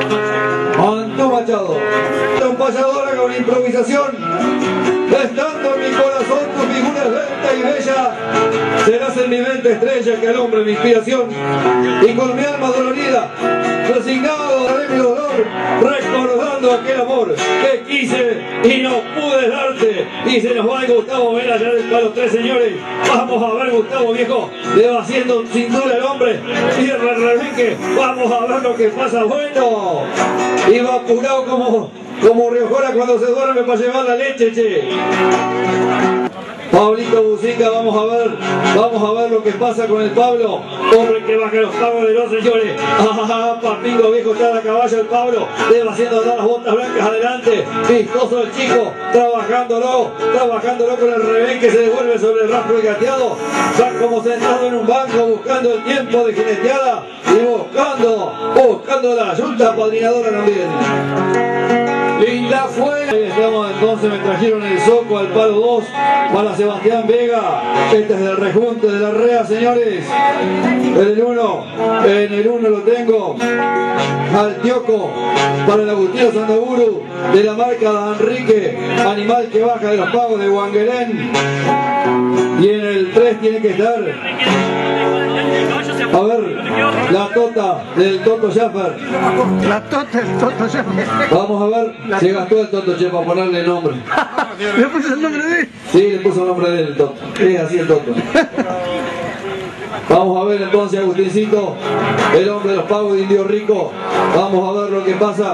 Antú Machado. Un payador haga una improvisación. Estando en mi corazón tu figura es lenta y bella, serás en mi mente estrella que alumbre mi inspiración. Y con mi alma dolorida, resignado daré mi dolor, recordando aquel amor que quise y no pude darte. Y se nos va el Gustavo Vela ya para los tres señores. Vamos a ver, Gustavo Viejo, le va haciendo cintura el hombre, cierra el Rebenque, vamos a ver lo que pasa. Bueno, iba apurado como... como Riojora cuando se duerme para llevar la leche, che. Pablito Bucica, vamos a ver, vamos a ver lo que pasa con el Pablo, hombre que baja los pagos de los señores. Ah, Papingo Viejo está a caballo el Pablo, le va haciendo dar las botas blancas adelante, vistoso el chico, trabajándolo, trabajándolo con el Rebenque que se devuelve sobre el rastro y gateado, está como sentado en un banco buscando el tiempo de jineteada y buscando, buscando la yunta padrinadora también. Linda fue. Ahí estamos entonces, me trajeron el soco al palo dos para Sebastián Vega. Este es del rejunte de la Rea, señores. En el uno, en el uno lo tengo al Tioco para el Agustino Sandaburu de la marca de Enrique, animal que baja de los pagos de Wanguelén. Y en el tres tiene que estar, a ver, la Tota del Toto Schaffer. La Tota del Toto Schaffer. Vamos a ver, se gastó el Toto Che para ponerle nombre. ¿Le puso el nombre de él? Sí, le puso el nombre de él, el Toto. Es así el Toto. Vamos a ver entonces a Agustincito, el hombre de los pagos de Indio Rico. Vamos a ver lo que pasa.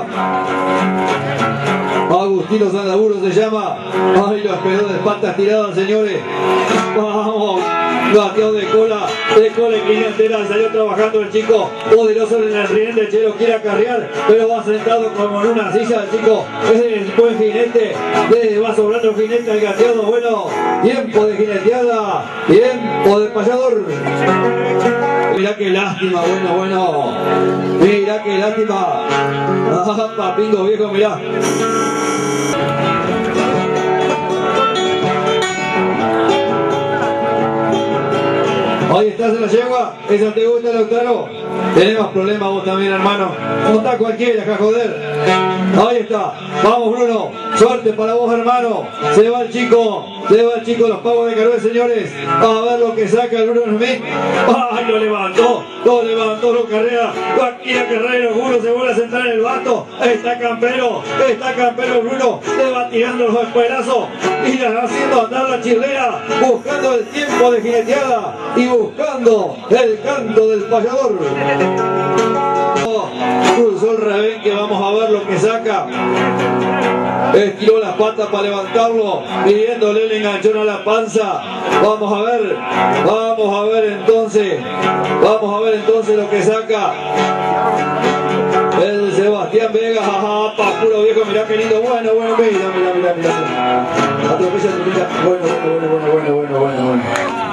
Agustino Sandaburo se llama. Ay, lo esperó de patas tiradas, señores. Vamos. Bateado de cola, de cola y entera, salió trabajando el chico, poderoso en el riel del Chelo, quiere acarrear, pero va sentado como en una silla el chico, es el buen jinete, le va sobrando el jinete al gateado, bueno, tiempo de jineteada, tiempo de payador. Mirá qué lástima, bueno, bueno, mirá qué lástima, ah, papingo viejo, mirá. Ahí está, se la yegua, esa te gusta, Lautaro. Tenemos problemas vos también, hermano. ¿Cómo está cualquiera, acá, joder? Ahí está, vamos Bruno, suerte para vos, hermano. Se va el chico, se va el chico, los pagos de Carué, señores. A ver lo que saca el Bruno Smith. ¡Ay, lo levantó! Lo levantó, lo carrera. Cualquiera Carrero, Bruno se vuelve a sentar en el basto. Está Campero, está Campero Bruno. Le va tirando los espuelazos y le va haciendo andar la chirlera, buscando el tiempo de jineteada y buscando el canto del payador. Cruzó el rebenque, vamos a ver lo que saca. Estiró las patas para levantarlo, pidiéndole el enganchón a la panza. Vamos a ver, vamos a ver entonces, vamos a ver entonces lo que saca el Sebastián Vega. Ajá, pa puro viejo, mirá qué lindo, bueno, bueno, mira, mira, mira, mira. Atropella, atropella, bueno, bueno, bueno, bueno, bueno, bueno, bueno.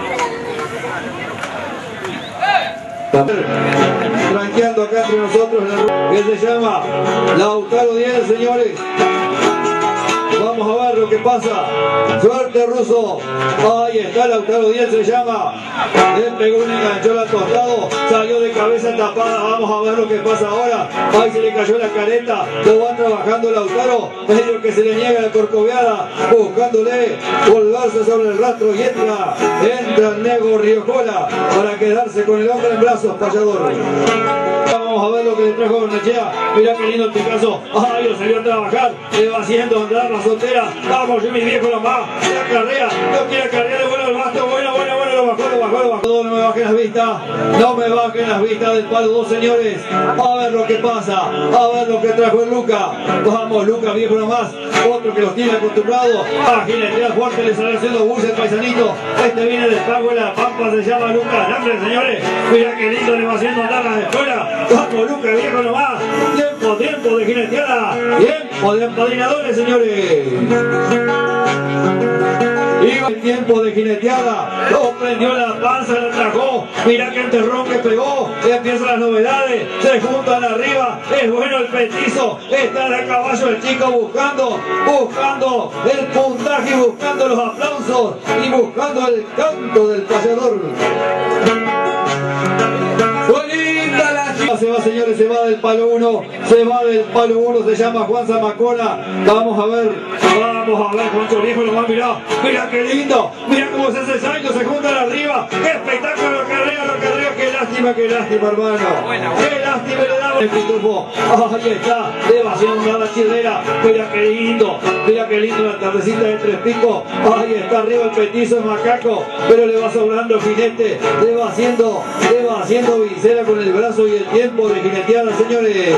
Tranqueando acá entre nosotros, que se llama Lautaro Díaz, señores. Vamos a ver lo que pasa. Suerte, Ruso. Ahí está Lautaro Díaz, se llama. Le pegó un enganchón al costado, salió de cabeza tapada. Vamos a ver lo que pasa ahora. Ahí se le cayó la careta. Lo va trabajando Lautaro, medio que se le niega la corcoveada, buscándole volverse sobre el rastro y entra. Entra el Nego Riojola para quedarse con el hombre en brazos, payador. Vamos a ver lo que le trajo Barnechea. Mirá qué lindo el Picasso. Ay, lo salió a trabajar. Le va haciendo andar la soltera. Vamos, yo mi viejo nomás. La carrera. No quiere carrear. Bueno, el basto. Bueno, bueno, bueno. Lo bajó, lo bajó, lo bajó. No me bajen las vistas. No me bajen las vistas del palo dos, señores. A ver lo que pasa. A ver lo que trajo el Luca. Vamos, Luca, viejo nomás. Otro que los tiene acostumbrados a jinetear fuerte. Le sale haciendo bulla el paisanito. Este viene del pago de la Pampa. Se llama Luca. Hambre, señores. Mira qué lindo le va haciendo andar las escuelas. Vamos, Luca, viejo nomás. Tiempo, tiempo de jineteada. Tiempo de empadrinadores, señores. Iba el tiempo de jineteada. Lo prendió la panza, lo trajo. Mirá que enterrón que pegó. Empiezan las novedades. Se juntan arriba. Es bueno el petizo. Está de caballo el chico buscando, buscando el puntaje y buscando los aplausos y buscando el canto del payador. Se va, señores, se va del palo uno, se va del palo uno, se llama Juan Zamacona. Vamos a ver, vamos a ver, Juancho viejo nomás, mirá, mirá qué lindo, mirá cómo se hace el salto, se juntan arriba, qué espectáculo, lo carrera, lo carrera, qué lástima, qué lástima, hermano, qué lástima le daba el pitufo. Ahí está, le va haciendo la chirrera, mira qué lindo, mira qué lindo la tardecita de Tres Picos. Ahí está arriba el petizo, el macaco, pero le va sobrando el jinete, le va haciendo, le va haciendo visera con el brazo y el tiempo de jineteada, señores.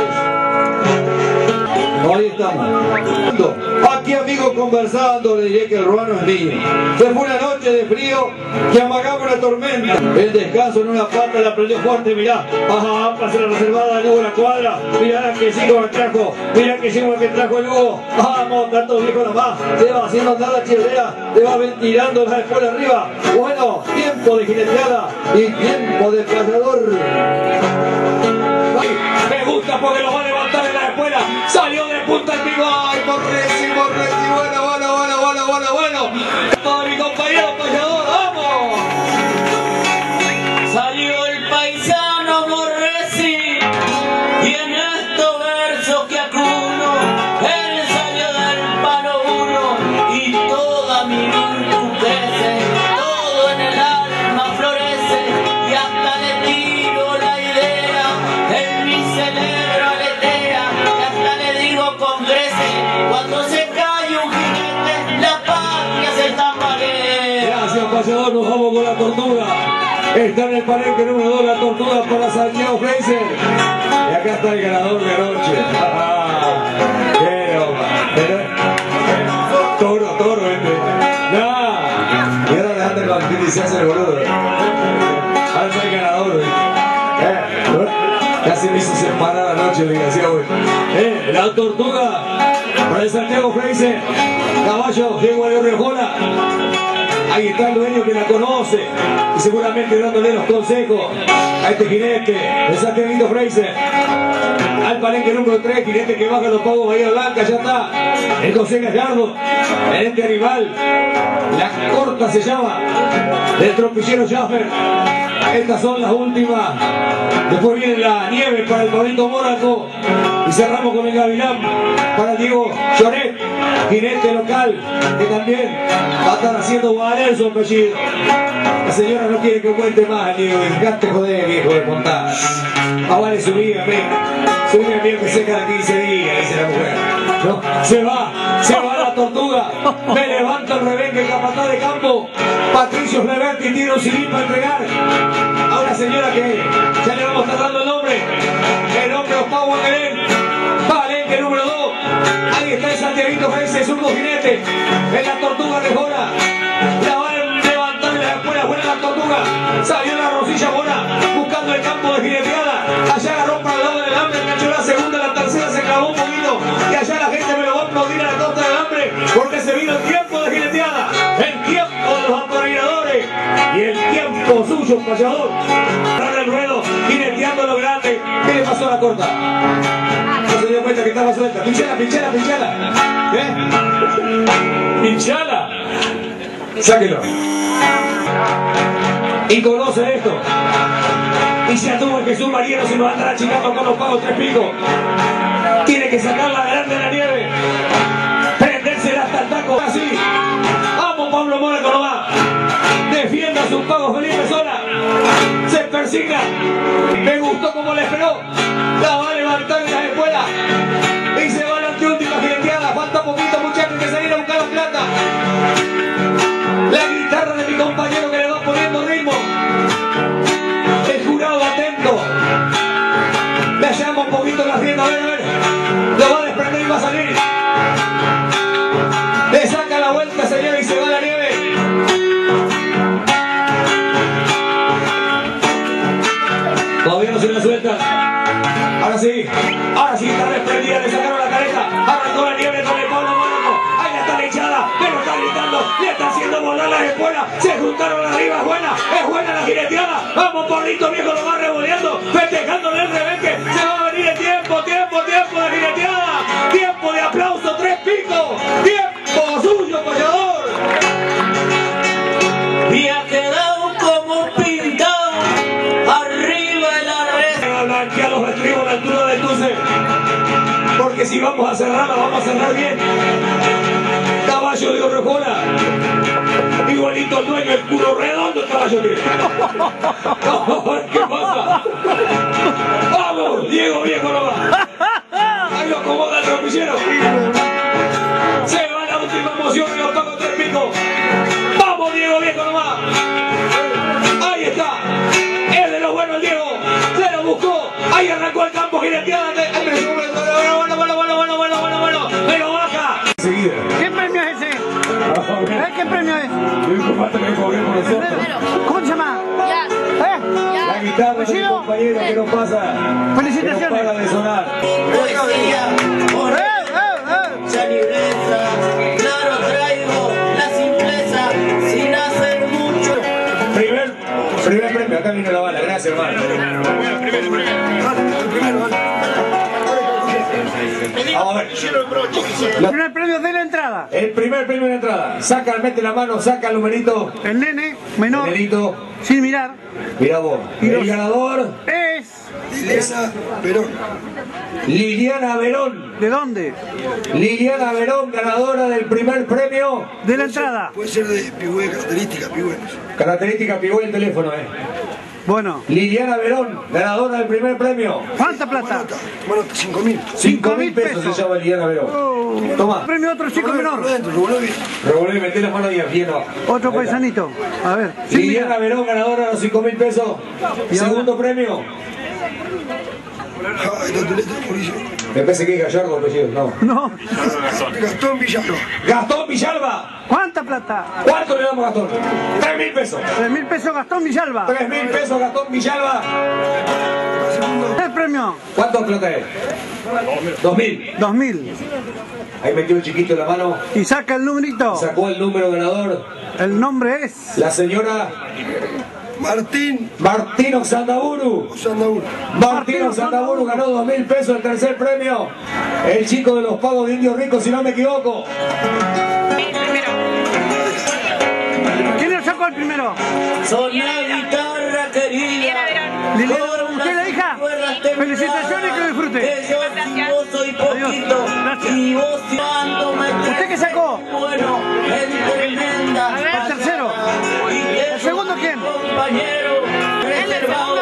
Ahí estamos. Aquí, amigos, conversando, le diré que el ruano es mío. Se fue una noche de frío que amagaba una tormenta. El descanso en una pata la prendió fuerte, mirá. Ajá, pasa la reservada, Lugo la cuadra. Mirá que sigo que trajo. Mirá que sigo que trajo el Lugo. Vamos, tanto viejo nomás. Le va haciendo andar la chirrera. Le va ventilando la escuela arriba. Bueno, tiempo de jineteada y tiempo de payador. Me gusta porque lo va a levantar en la escuela. Salió de punta el pico. Ay, Morresi, Morresi. Bueno, bueno, bueno, bueno, bueno, bueno. Todo mi compañero payador, vamos. Salió el paisano Morresi y en estos versos que acuno, él salió del palo uno y toda mi virtud crece, todo en el alma florece y hasta le tiro la idea, en mi cerebro aletea y hasta le digo con crece, cuando se cae un jinete la patria se tambalea. Gracias, payador, nos vamos con la tortuga. Está en el palenque número dos, la tortuga para Santiago Fraser. Y acá está el ganador de anoche. Ah, qué loca. Toro, toro este. Nah. Y ahora dejate con el y se hace el boludo. Ahora está el ganador. Eh, casi me hizo separar anoche, le decía, güey. Eh, la tortuga para el Santiago Fraser. Caballo, Diego de Orrejola. Ahí está el dueño que la conoce y seguramente dándole los consejos a este jinete, el Santiago Fraser. Al palenque número tres, jinete que baja los pagos Bahía Blanca, ya está. El José Gallardo, en este animal, la corta se llama, del tropillero Jaffer. Estas son las últimas. Después viene la nieve para el Pablito Mónaco. Y cerramos con el gavilán para el Diego Lloret, jinete local, que también va a estar haciendo valer su apellido. La señora no quiere que cuente más, Diego. Dejate joder, viejo de montar. Ah, vale, subí a mí. Subí a mí que se cada quince días, dice la mujer. ¿No? Se va, se va la tortuga. Me levanta el rebenque, el capataz de campo. Patricio Leverti tiene un cilín para entregar a una señora que ya le vamos a estar dando el nombre. El nombre Ospago Angelén. Palenque número dos. Ahí está el Santiaguito Fraser, zurdo jinete. En la tortuga de Jora. La va a levantar de la escuela. Buena la tortuga. Salió la Rosilla Bona buscando el campo de jineteada. Allá agarró para el lado del hambre. Enganchó la segunda, la tercera se clavó un poquito. Y allá la gente me lo va a aplaudir a la costa del hambre. Porque se vino el tiempo de jineteada. El tiempo de los atornilladores. Y el tiempo suyo, payador. Para el ruedo, jineteando lo grande. ¿Qué le pasó a la corta? No se dio cuenta que estaba suelta. Pinchala, pinchala, pinchala. ¿Eh? Pinchala. Sáquelo. Y conoce esto. Y se atuvo el Jesús Mariano, se nos andará achicando con los pagos tres picos. Tiene que sacarla adelante de la nieve. Prendérsela hasta el taco. Así. Vamos, Pablo Mónaco nomás. Defienda sus pagos, Felipe Sola. Se persigna. Me gustó como le esperó. La va a levantar en la escuela. Y se va a la anteúltima jineteada. Falta poquito, muchachos, que salir a buscar la plata. La guitarra de mi compañero que le va poniendo ritmo. El jurado atento. Le llama un poquito la rienda. A ver, a ver. Lo va a desprender y va a salir. Le saca la vuelta, señor, y se va a la nieve. Todavía no se la suelta. Ahora sí, ahora sí está desprendida, le sacaron la careta. Arrancó la nieve con el Pablo Mónaco. Ahí la está linchada, pero está gritando, le está haciendo volar las espuelas. Se juntaron arriba, es buena, es buena la jineteada. Vamos, Pablito viejo, lo va revoleando, festejándole el rebenque. Se va a venir el tiempo, tiempo, tiempo de jineteada. Tiempo de aplauso, tres picos. Tiempo suyo, payador. Y ha quedado como pintado arriba de la red. Blanquea los estribos a la altura del Tuce. Porque si vamos a cerrarla, vamos a cerrar bien. Caballo de Orrejola. Igualito al dueño, el culo redondo el caballo que. ¿Qué pasa? ¡Vamos! Diego viejo no va. Ahí lo acomoda el tropillero. Se va la última emoción y lo pago tres picos. ¡Vamos, Diego viejo no va! Ahí está. Es de lo bueno el Diego. Se lo buscó. Ahí arrancó el campo jineteada. Bueno, bueno, bueno, bueno, bueno, bueno, bueno. Me lo baja. Seguida. ¿Qué premio es ese? ¿Eh? ¿Qué premio es? ¿Cómo se llama? Ya. ¿Eh? La guitarra de mi compañero que no pasa. Felicitaciones. Que no para de sonar. Poesía, ¡Eh, eh, eh! mucha libreza, claro traigo la simpleza, sin hacer mucho. Primer, primer premio, acá vino la bala, gracias hermano. Vamos a ver. El primer premio de la entrada. El primer premio de la entrada. Saca, mete la mano, saca el numerito. El nene menor. El nenito. Sin mirar. Mira vos. Y El los- ganador. Es. Liliana Verón. Liliana Verón. ¿De dónde? Liliana Verón, ganadora del primer premio. De la entrada. Puede ser de Pigüe, característica, Pigüe. Característica pigó el teléfono, eh. Bueno. Liliana Verón, ganadora del primer premio. ¿Cuánta plata? Bueno, cinco mil. Cinco mil pesos se llama Liliana Verón. Oh. Toma. Premio otro chico menor. Revolvé, meté la mano y bien abajo. Otro paisanito. A ver. Sí, Liliana Verón, ganadora de los cinco mil pesos. Segundo premio. Me parece que es Gallardo, apellido. No. No. Gastón Villalba. Gastón Villalba. ¿Cuánta plata? ¿Cuánto le damos a Gastón? Tres mil pesos. Tres mil pesos Gastón Villalba. Tres mil pesos Gastón Villalba. El premio. ¿Cuánto plata es? Dos mil. Dos mil. Ahí metió el chiquito en la mano. Y saca el numerito. Sacó el número ganador. El nombre es... La señora... Martín. Martín Oxandaburu. Oxandaburu. Martín Oxandaburu ganó dos mil pesos el tercer premio. El chico de los pagos de Indios Ricos, si no me equivoco. ¿Quién le sacó el primero? Son la guitarra querida. Liliana, ¿usted es la hija? Felicitaciones y que disfrute. Que yo si vos soy poquito. Y vos si cuando me ¿Usted qué sacó? bueno, es tremenda. El tercero. ¿El segundo quién? Compañero, reservado.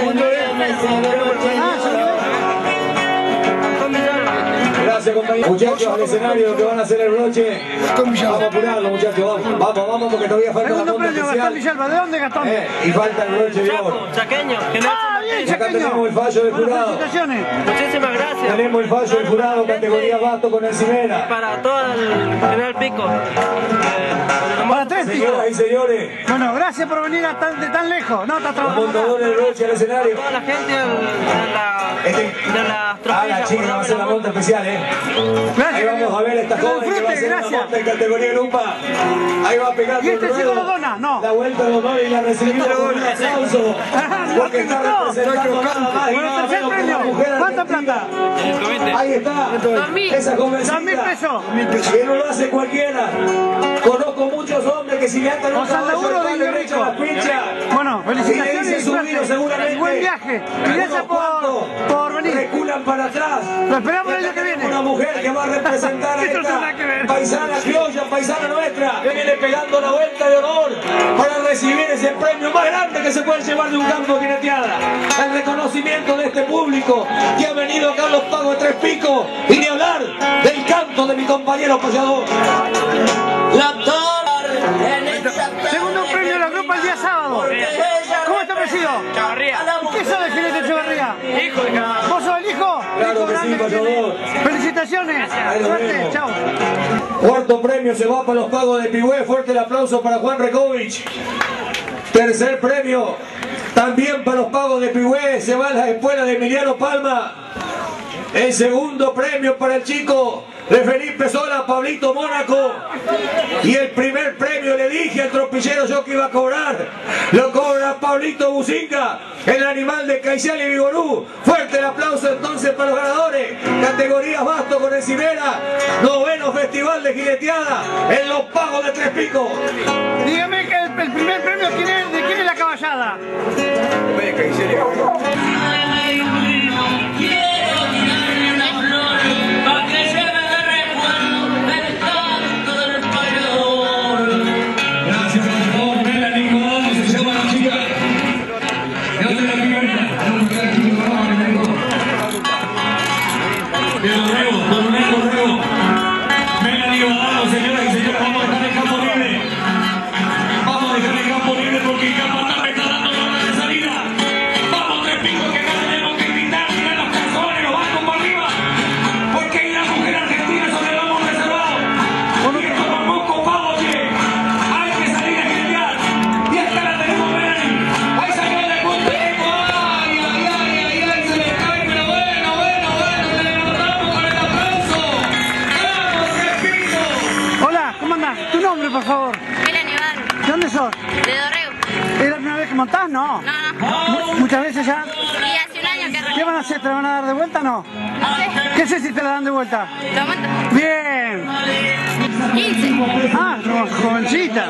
Gracias, compañero. Muchachos, al escenario que van a hacer el broche. Vamos a apurarlo, muchachos. Vamos, vamos, vamos, porque todavía falta la Segundo ronda premio, Gastón especial. Villalba. ¿De dónde, Gastón? Eh, y falta el broche de oro. Chaqueño, que no Ah, bien, Y acá chaqueño. tenemos el fallo del Bueno, jurado. felicitaciones. Muchísimas gracias. Tenemos el fallo del jurado, categoría Basto con encimera. Para todo el General Pico. Para tres, tío. Señoras y señores, Bueno, gracias por venir a tan, de tan lejos. No, está los trabajando. montadores del broche al escenario. Toda la gente de la, Este, de las ah, la tropillas. chica va a hacer la monta especial, eh. Gracias. Ahí vamos a ver a esta Que lo joven que va a disfrute, hacer una gracias. monta en categoría lupa. Ahí va a pegar ¿Y este con chico ruedo. lo dona? No. La vuelta de honor y la recibimos con un aplauso. Porque está representando nada más y Bueno, nada tercer menos que una premio. mujer ¿Cuánta argentina. plata? Ahí está. Esa jovencita. Dos mil pesos. Que no lo hace cualquiera. Conozco muchos hombres que si le atan un Ojalá caballo uno al palo de le echan las pinchas. Bueno, Y le felicitaciones dice y subido suerte. seguramente. Buen viaje. Y gracias Unos cuantos por, por venir. reculan para atrás. Lo esperamos el Y año acá que viene. tenemos una mujer que va a representar a Esto no tiene nada esta que ver. paisana criolla, paisana nuestra, que viene pegando la vuelta de honor para recibir ese premio más grande que se puede llevar de un campo jineteada. El reconocimiento de este público que ha venido acá a los Pagos de Tres Picos, y ni hablar del canto de mi compañero payador. La torre en esta Segundo premio de la grupa el día sábado. ¿Cómo está apellido? Chavarría. ¿Y qué sabe el jinete Echeverría? Hijo de cada... ¿Vos sos el hijo? Claro Hijo que sí, grande que payador. tiene. Felicitaciones. Ahí lo Suerte. vemos. Chao. Cuarto premio se va para los Pagos de Pigüé. Fuerte el aplauso para Juan Recovich. Tercer premio también para los Pagos de Pigüé. Se va a la escuela de Emiliano Palma. El segundo premio para el chico de Felipe Sola, Pablito Mónaco. Y el primer premio, le dije al tropillero yo que iba a cobrar, lo cobra Pablito Bucinca, el animal de Caicial y Vigorú. Fuerte el aplauso entonces para los ganadores. Categorías Basto con encimera. Noveno Festival de Jineteada en los Pagos de Tres Picos. Dígame que el, el primer premio, ¿quién es, ¿de quién es la caballada? Quiero tirarle una flor para que lleve de recuerdo el canto del payador. Gracias, por favor. Melanie, ¿cómo se llama la chica? ¿De dónde la pica? De Dorrego, Dorrego, Dorrego. Melanie Badalo, señoras y señores, vamos a dejar el campo libre. Vamos a dejar el campo libre porque el campo está me está dando la de salida. Vamos, Tres Picos, que no tenemos que gritar, tirar los calzones, los bancos para arriba. Porque hay una mujer argentina sobre el lomo reservado. Y esto nos hemos copado, che. Hay que salir a jinetear. Y esta la tenemos, Melanie. Ahí salió de punta el equipo. Ay, ay, ay, ay, ay, se le cae, pero bueno, bueno, bueno, se levantamos con el aplauso. ¡Vamos, Tres Picos! Hola, ¿cómo andás? ¿Tu nombre, por favor? Melanie Badalo, ¿De dónde sos? de Dorrego. ¿Es la primera vez que montás? No. No, no. Mu- ¿Muchas veces ya? Y hace un año que ¿Qué van a hacer? ¿Te la van a dar de vuelta o no? no sé. ¿Qué sé si te la dan de vuelta? Lo monto. Bien. quince. Ah, no, jovencita.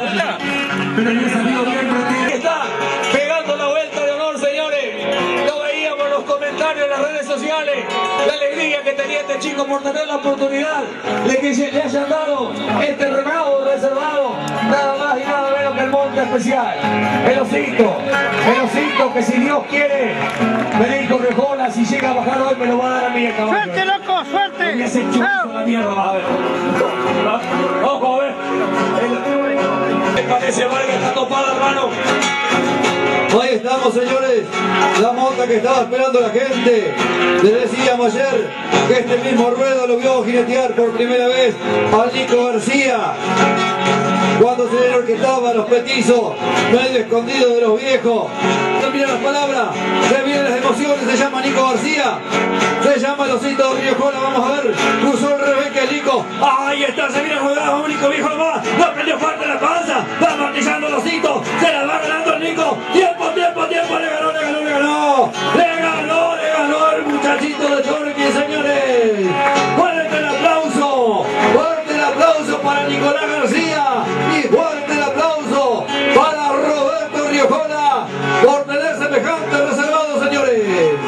Ahí está, pegando la vuelta de honor, señores. Lo veíamos en los comentarios en las redes sociales. La alegría que tenía este chico por tener la oportunidad de que le hayan dado este regalo reservado. Nada más y nada menos que el monte especial. El osito, el osito que si Dios quiere, me dijo Rejona, si llega a bajar hoy me lo va a dar a mí el caballo. ¡Suerte, loco, suerte! Me voy a hacer chorizo la mierda, vas a ver. Ojo, a ver. Me parece mal que está topada, hermano. Ahí estamos, señores, la monta que estaba esperando la gente. Le decíamos ayer que este mismo ruedo lo vio jinetear por primera vez a Nico García, cuando se le orquestaban los petizos, medio escondido de los viejos. Se vienen las palabras, se vienen las emociones, se llama Nico García, se llama el osito de Riojona, vamos a ver, cruzó el rebeque el Nico, ahí está, se viene jugando, vamos Nico viejo nomás, no prendió fuerte la panza, va martillando el osito, se la va ganando el Nico, tiempo, tiempo, tiempo, le ganó, le ganó, le ganó, le ganó, le ganó el muchachito de Torque, señores. Fuerte el aplauso, fuerte el aplauso para Nicolás García y fuerte el aplauso para Roberto Riojona por tener semejante reservado, señores.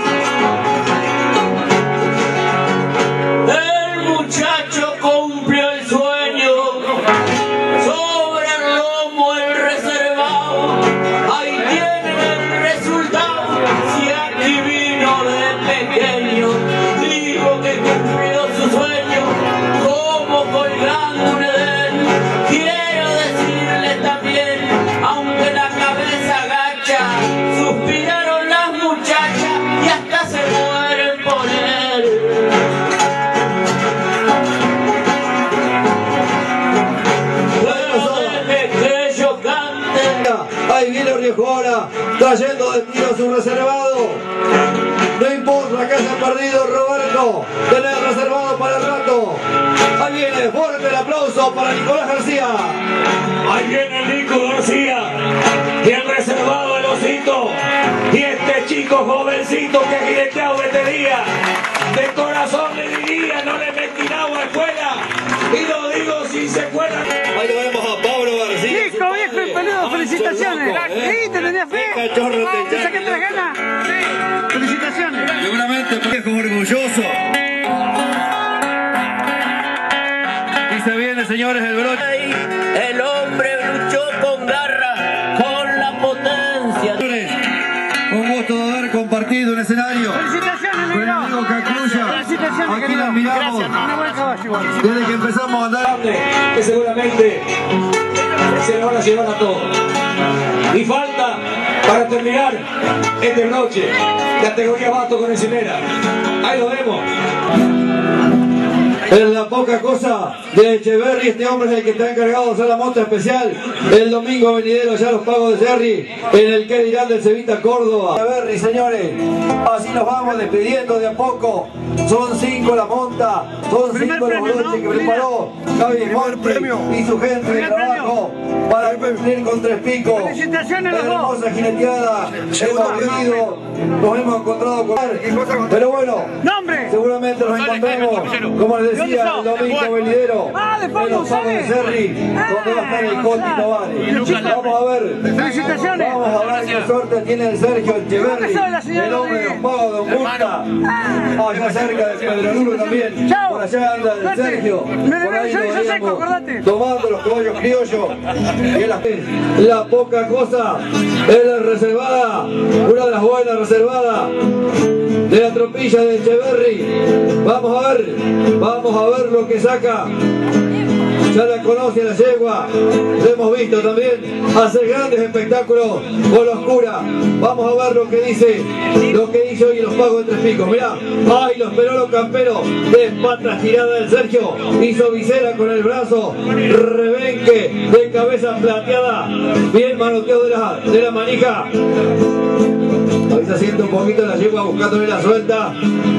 El muchacho cumplió el sueño, sobre el lomo el reservado, ahí tienen el resultado, si aquí vino de pequeño, digo que cumplió su sueño, como colgando un edén, quiero decirles también, aunque la cabeza agacha, suspiraron las muchachas y hasta se mueren por él. Ahí viene Riojona, trayendo de tiro su reservado. No importa que haya perdido Roberto, tener reservado para el rato. Ahí viene, fuerte el aplauso para Nicolás García. Ahí viene el Nico García, y el reservado el osito, y este chico jovencito que ha jineteado este día. De corazón le diría, no le mezquinaba a escuela, y lo digo sin secuela. Ahí lo vemos a Pablo García. Nico, viejo y peludo, felicitaciones. Sí, te tenías fe. ¿Te sacaste las ganas? Sí. Felicitaciones. Seguramente viejo orgulloso. Y se viene, señores, el broche. El hombre luchó con garra, con la potencia. Un gusto de haber compartido un escenario. Felicitaciones, con el amigo Cacuya. Felicitaciones, Aquí querido. lo miramos. Gracias, buen caballo igual. Desde que empezamos a andar. Que seguramente se lo van a llevar a todos. Y falta, para terminar esta noche, categoría Basto con Encimera. Ahí lo vemos. Es la poca cosa de Echeverry, este hombre es el que está encargado de hacer la monta especial el domingo venidero, ya los pagos de Jerry, en el que dirán del Cevita Córdoba. Echeverry, señores, así nos vamos despidiendo de a poco. Son cinco la monta, son cinco los broches que preparó Javi Monti y su gente de trabajo para cumplir con Tres Picos. Felicitaciones a los dos. Hermosa jineteada, hemos ido, nos hemos encontrado con él, pero bueno, ¡nombre! seguramente nos encontramos, como les decía, el domingo venidero, Ah, de en Pablo los pagos de González. Serri, donde va a estar el Conti Tavares. Vamos a ver, Felicitaciones. vamos a ver qué suerte tiene el Sergio Echeverry, ¿Dónde la señora el hombre de los Rodríguez? pagos de Augusta, allá cerca de Pedro Lulo también. Chao. Por allá anda el Suerte. Sergio, Me por ahí debe- lo yo seco, veíamos acordate. tomando los caballos criollos. Y la, la poca cosa es la reservada, una de las buenas reservadas de la tropilla de Echeverry. Vamos a ver, vamos a ver lo que saca. Ya la conoce la yegua, lo hemos visto también hacer grandes espectáculos con la oscura. Vamos a ver lo que dice, lo que dice hoy en los pagos de Tres Picos. Mirá, ahí lo esperó los camperos, de patas tirada del Sergio, hizo visera con el brazo, rebenque de cabeza plateada, bien manoteo de la, de la manija. Ahí se siente un poquito la yegua buscándole la suelta.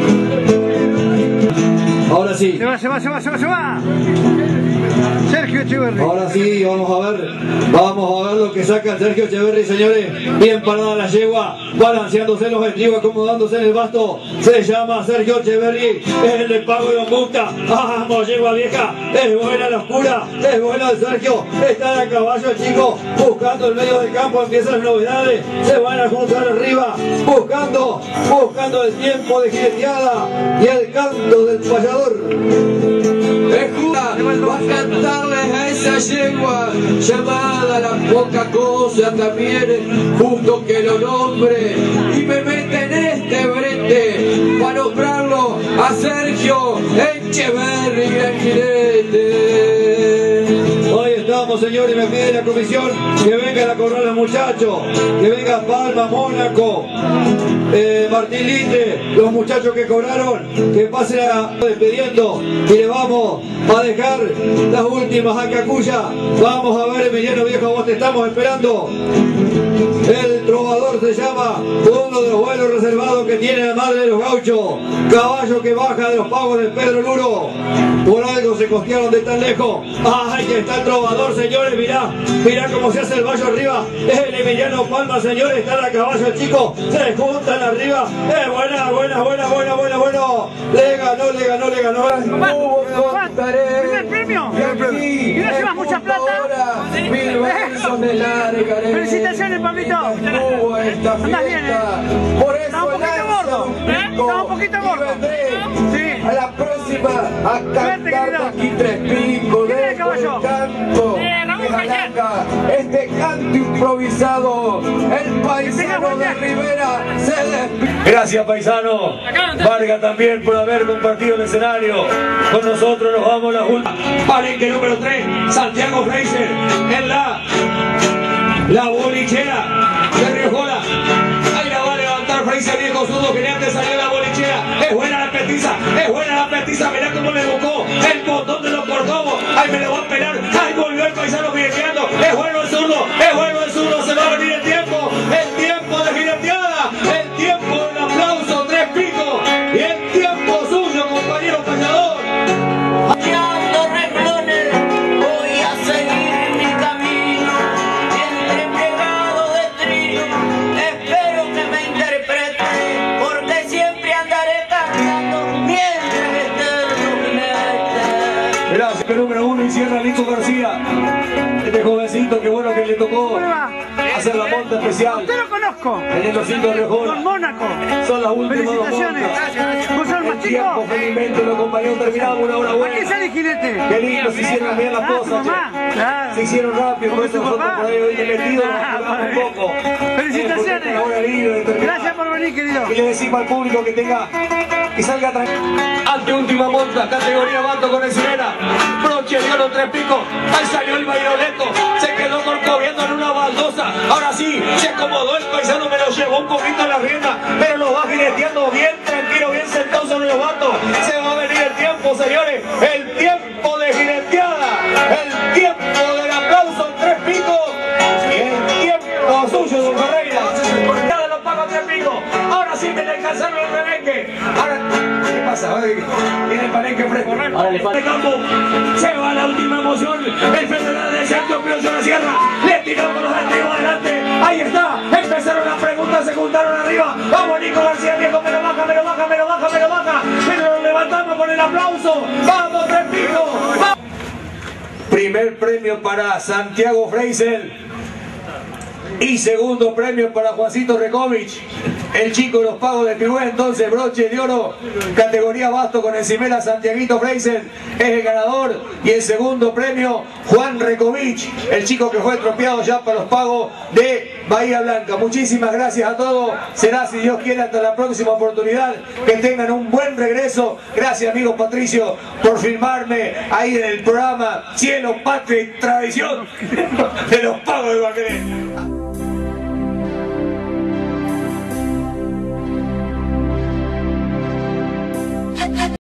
Ahora sí. Se va, se va, se va, se va, se va. Sergio Echeverry. Ahora sí, vamos a ver, vamos a ver lo que saca el Sergio Echeverry, señores. Bien parada la yegua, balanceándose los estribos, acomodándose en el basto. Se llama Sergio Echeverry, es el de Pago de Augusta. Vamos, yegua vieja, es buena la oscura, es buena el Sergio. Está de caballo el chico, buscando el medio del campo, empiezan las novedades. Se van a juntar arriba, buscando, buscando el tiempo de jineteada y el canto del payador. Es justa va a cantarles a esa yegua llamada la poca cosa también, justo que lo nombre y me mete en este brete para nombrarlo a Sergio Echeverri el jinete. Hoy estamos, señores, me pide la comisión que vengan a correr los muchachos, que venga Palma, Mónaco, eh, Martín Linde, los muchachos que cobraron, que pasen a despidiendo y le vamos a dejar las últimas a Cacuya. Vamos a ver, Emiliano Viejo, vos te estamos esperando. El trovador se llama, uno de los vuelos reservados que tiene la madre de los gauchos, caballo que baja de los pagos del Pedro Luro. Por algo se costearon de tan lejos. ¡Ay, que está el trovador, señores! Mirá, mirá cómo se hace el vallo arriba. Es el Emiliano Palma, señores, está a caballo el chico, se juntan arriba. ¡Es eh, buena, buena, buena, buena, buena, bueno! Le ganó, le ganó, le ganó. ¡Primer premio! ¿Y no llevas mucha plata? ¡Felicitaciones, Pablito! ¡Andas bien, eh! ¡Está un poquito gordo! ¡Está un poquito gordo! Sí. A la próxima a cantar aquí Tres Picos, de canto, este canto improvisado, el paisano de Rivera se despide. Gracias, paisano. Vargas también por haber compartido el escenario con nosotros. Nos vamos a la última. Palenque número tres, Santiago Fraser en la la bolichera de Riojola. Ahí la va a levantar Fraser, viejo zurdo, que antes salió la bolichera. Es buena la petiza, es buena la petiza. Mirá cómo le buscó el botón de los cordobos. Ahí me lo va a pelar. Ahí volvió el paisano jineteando. Es bueno el zurdo, es bueno el zurdo. Se va a venir el tiempo, el tiempo de jineteada, el tiempo del aplauso, Tres Picos y el tiempo suyo, compañero payador. Ando renglones, voy a seguir mi camino, entre pegado de trino, espero que me interprete, porque siempre andaré cambiando mientras esté en jinete. Gracias, el número uno y cierra Nico García. Este jovencito, que bueno que le tocó hacer la monta especial. Usted lo conozco. Teniendo cinco de Riojola. Con Mónaco. Son las últimas dos Felicitaciones. ¿Vos sos el más El tiempo chico? felizmente lo acompañó, terminamos una hora ¿A qué buena. sale jinete? Qué lindo, se hicieron bien las Ah, tu cosas, mamá. che. Claro. Se hicieron rápido, por eso ¿Tu nosotros papá? por ahí hoy de metido nos Ah, apuramos un bueno. poco. Felicitaciones. Eh, porque hora libre de terminar. Gracias por venir, querido. Y le decimos al público que tenga, que salga tranquilo. Ante última monta, categoría Bato con encimera. Broche dio los Tres Picos. Ahí salió el bailoleto. Se quedó corcoviendo en una baldosa. Ahora sí, se acomodó el paisano, me lo llevó un poquito a la rienda, pero lo va jineteando bien tranquilo, bien sentado sobre los batos. Se va a venir el tiempo, señores. El tiempo de jineteada. El tiempo del aplauso en Tres Picos. Y el tiempo suyo, don Ferreira. Nada lo pago Tres Picos. Ahora sí me le alcanzaron el rebenque. Ahora, ¿qué pasa? Tiene el palenque fresco. Ahora le falta campo. Se va la última emoción. El federal de Sergio Piocho la Sierra. Le tiramos los antiguos adelante. Ahí está. Empezaron las preguntas, se juntaron arriba. Vamos, Nico García, viejo. Me lo baja, me lo baja, me lo baja, me lo baja. Pero lo levantamos con el aplauso. Vamos, Tres Picos. ¡Vamos! Primer premio para Santiago Fraser. Y segundo premio para Juancito Recovich, el chico de los pagos de Pirüé. Entonces, broche de oro, categoría basto con encimera, Santiaguito Fraser es el ganador. Y el segundo premio, Juan Recovich, el chico que fue tropeado ya para los pagos de Bahía Blanca. Muchísimas gracias a todos. Será, si Dios quiere, hasta la próxima oportunidad. Que tengan un buen regreso. Gracias, amigo Patricio, por filmarme ahí en el programa Cielo, Patria y Tradición de los pagos de Baquelé.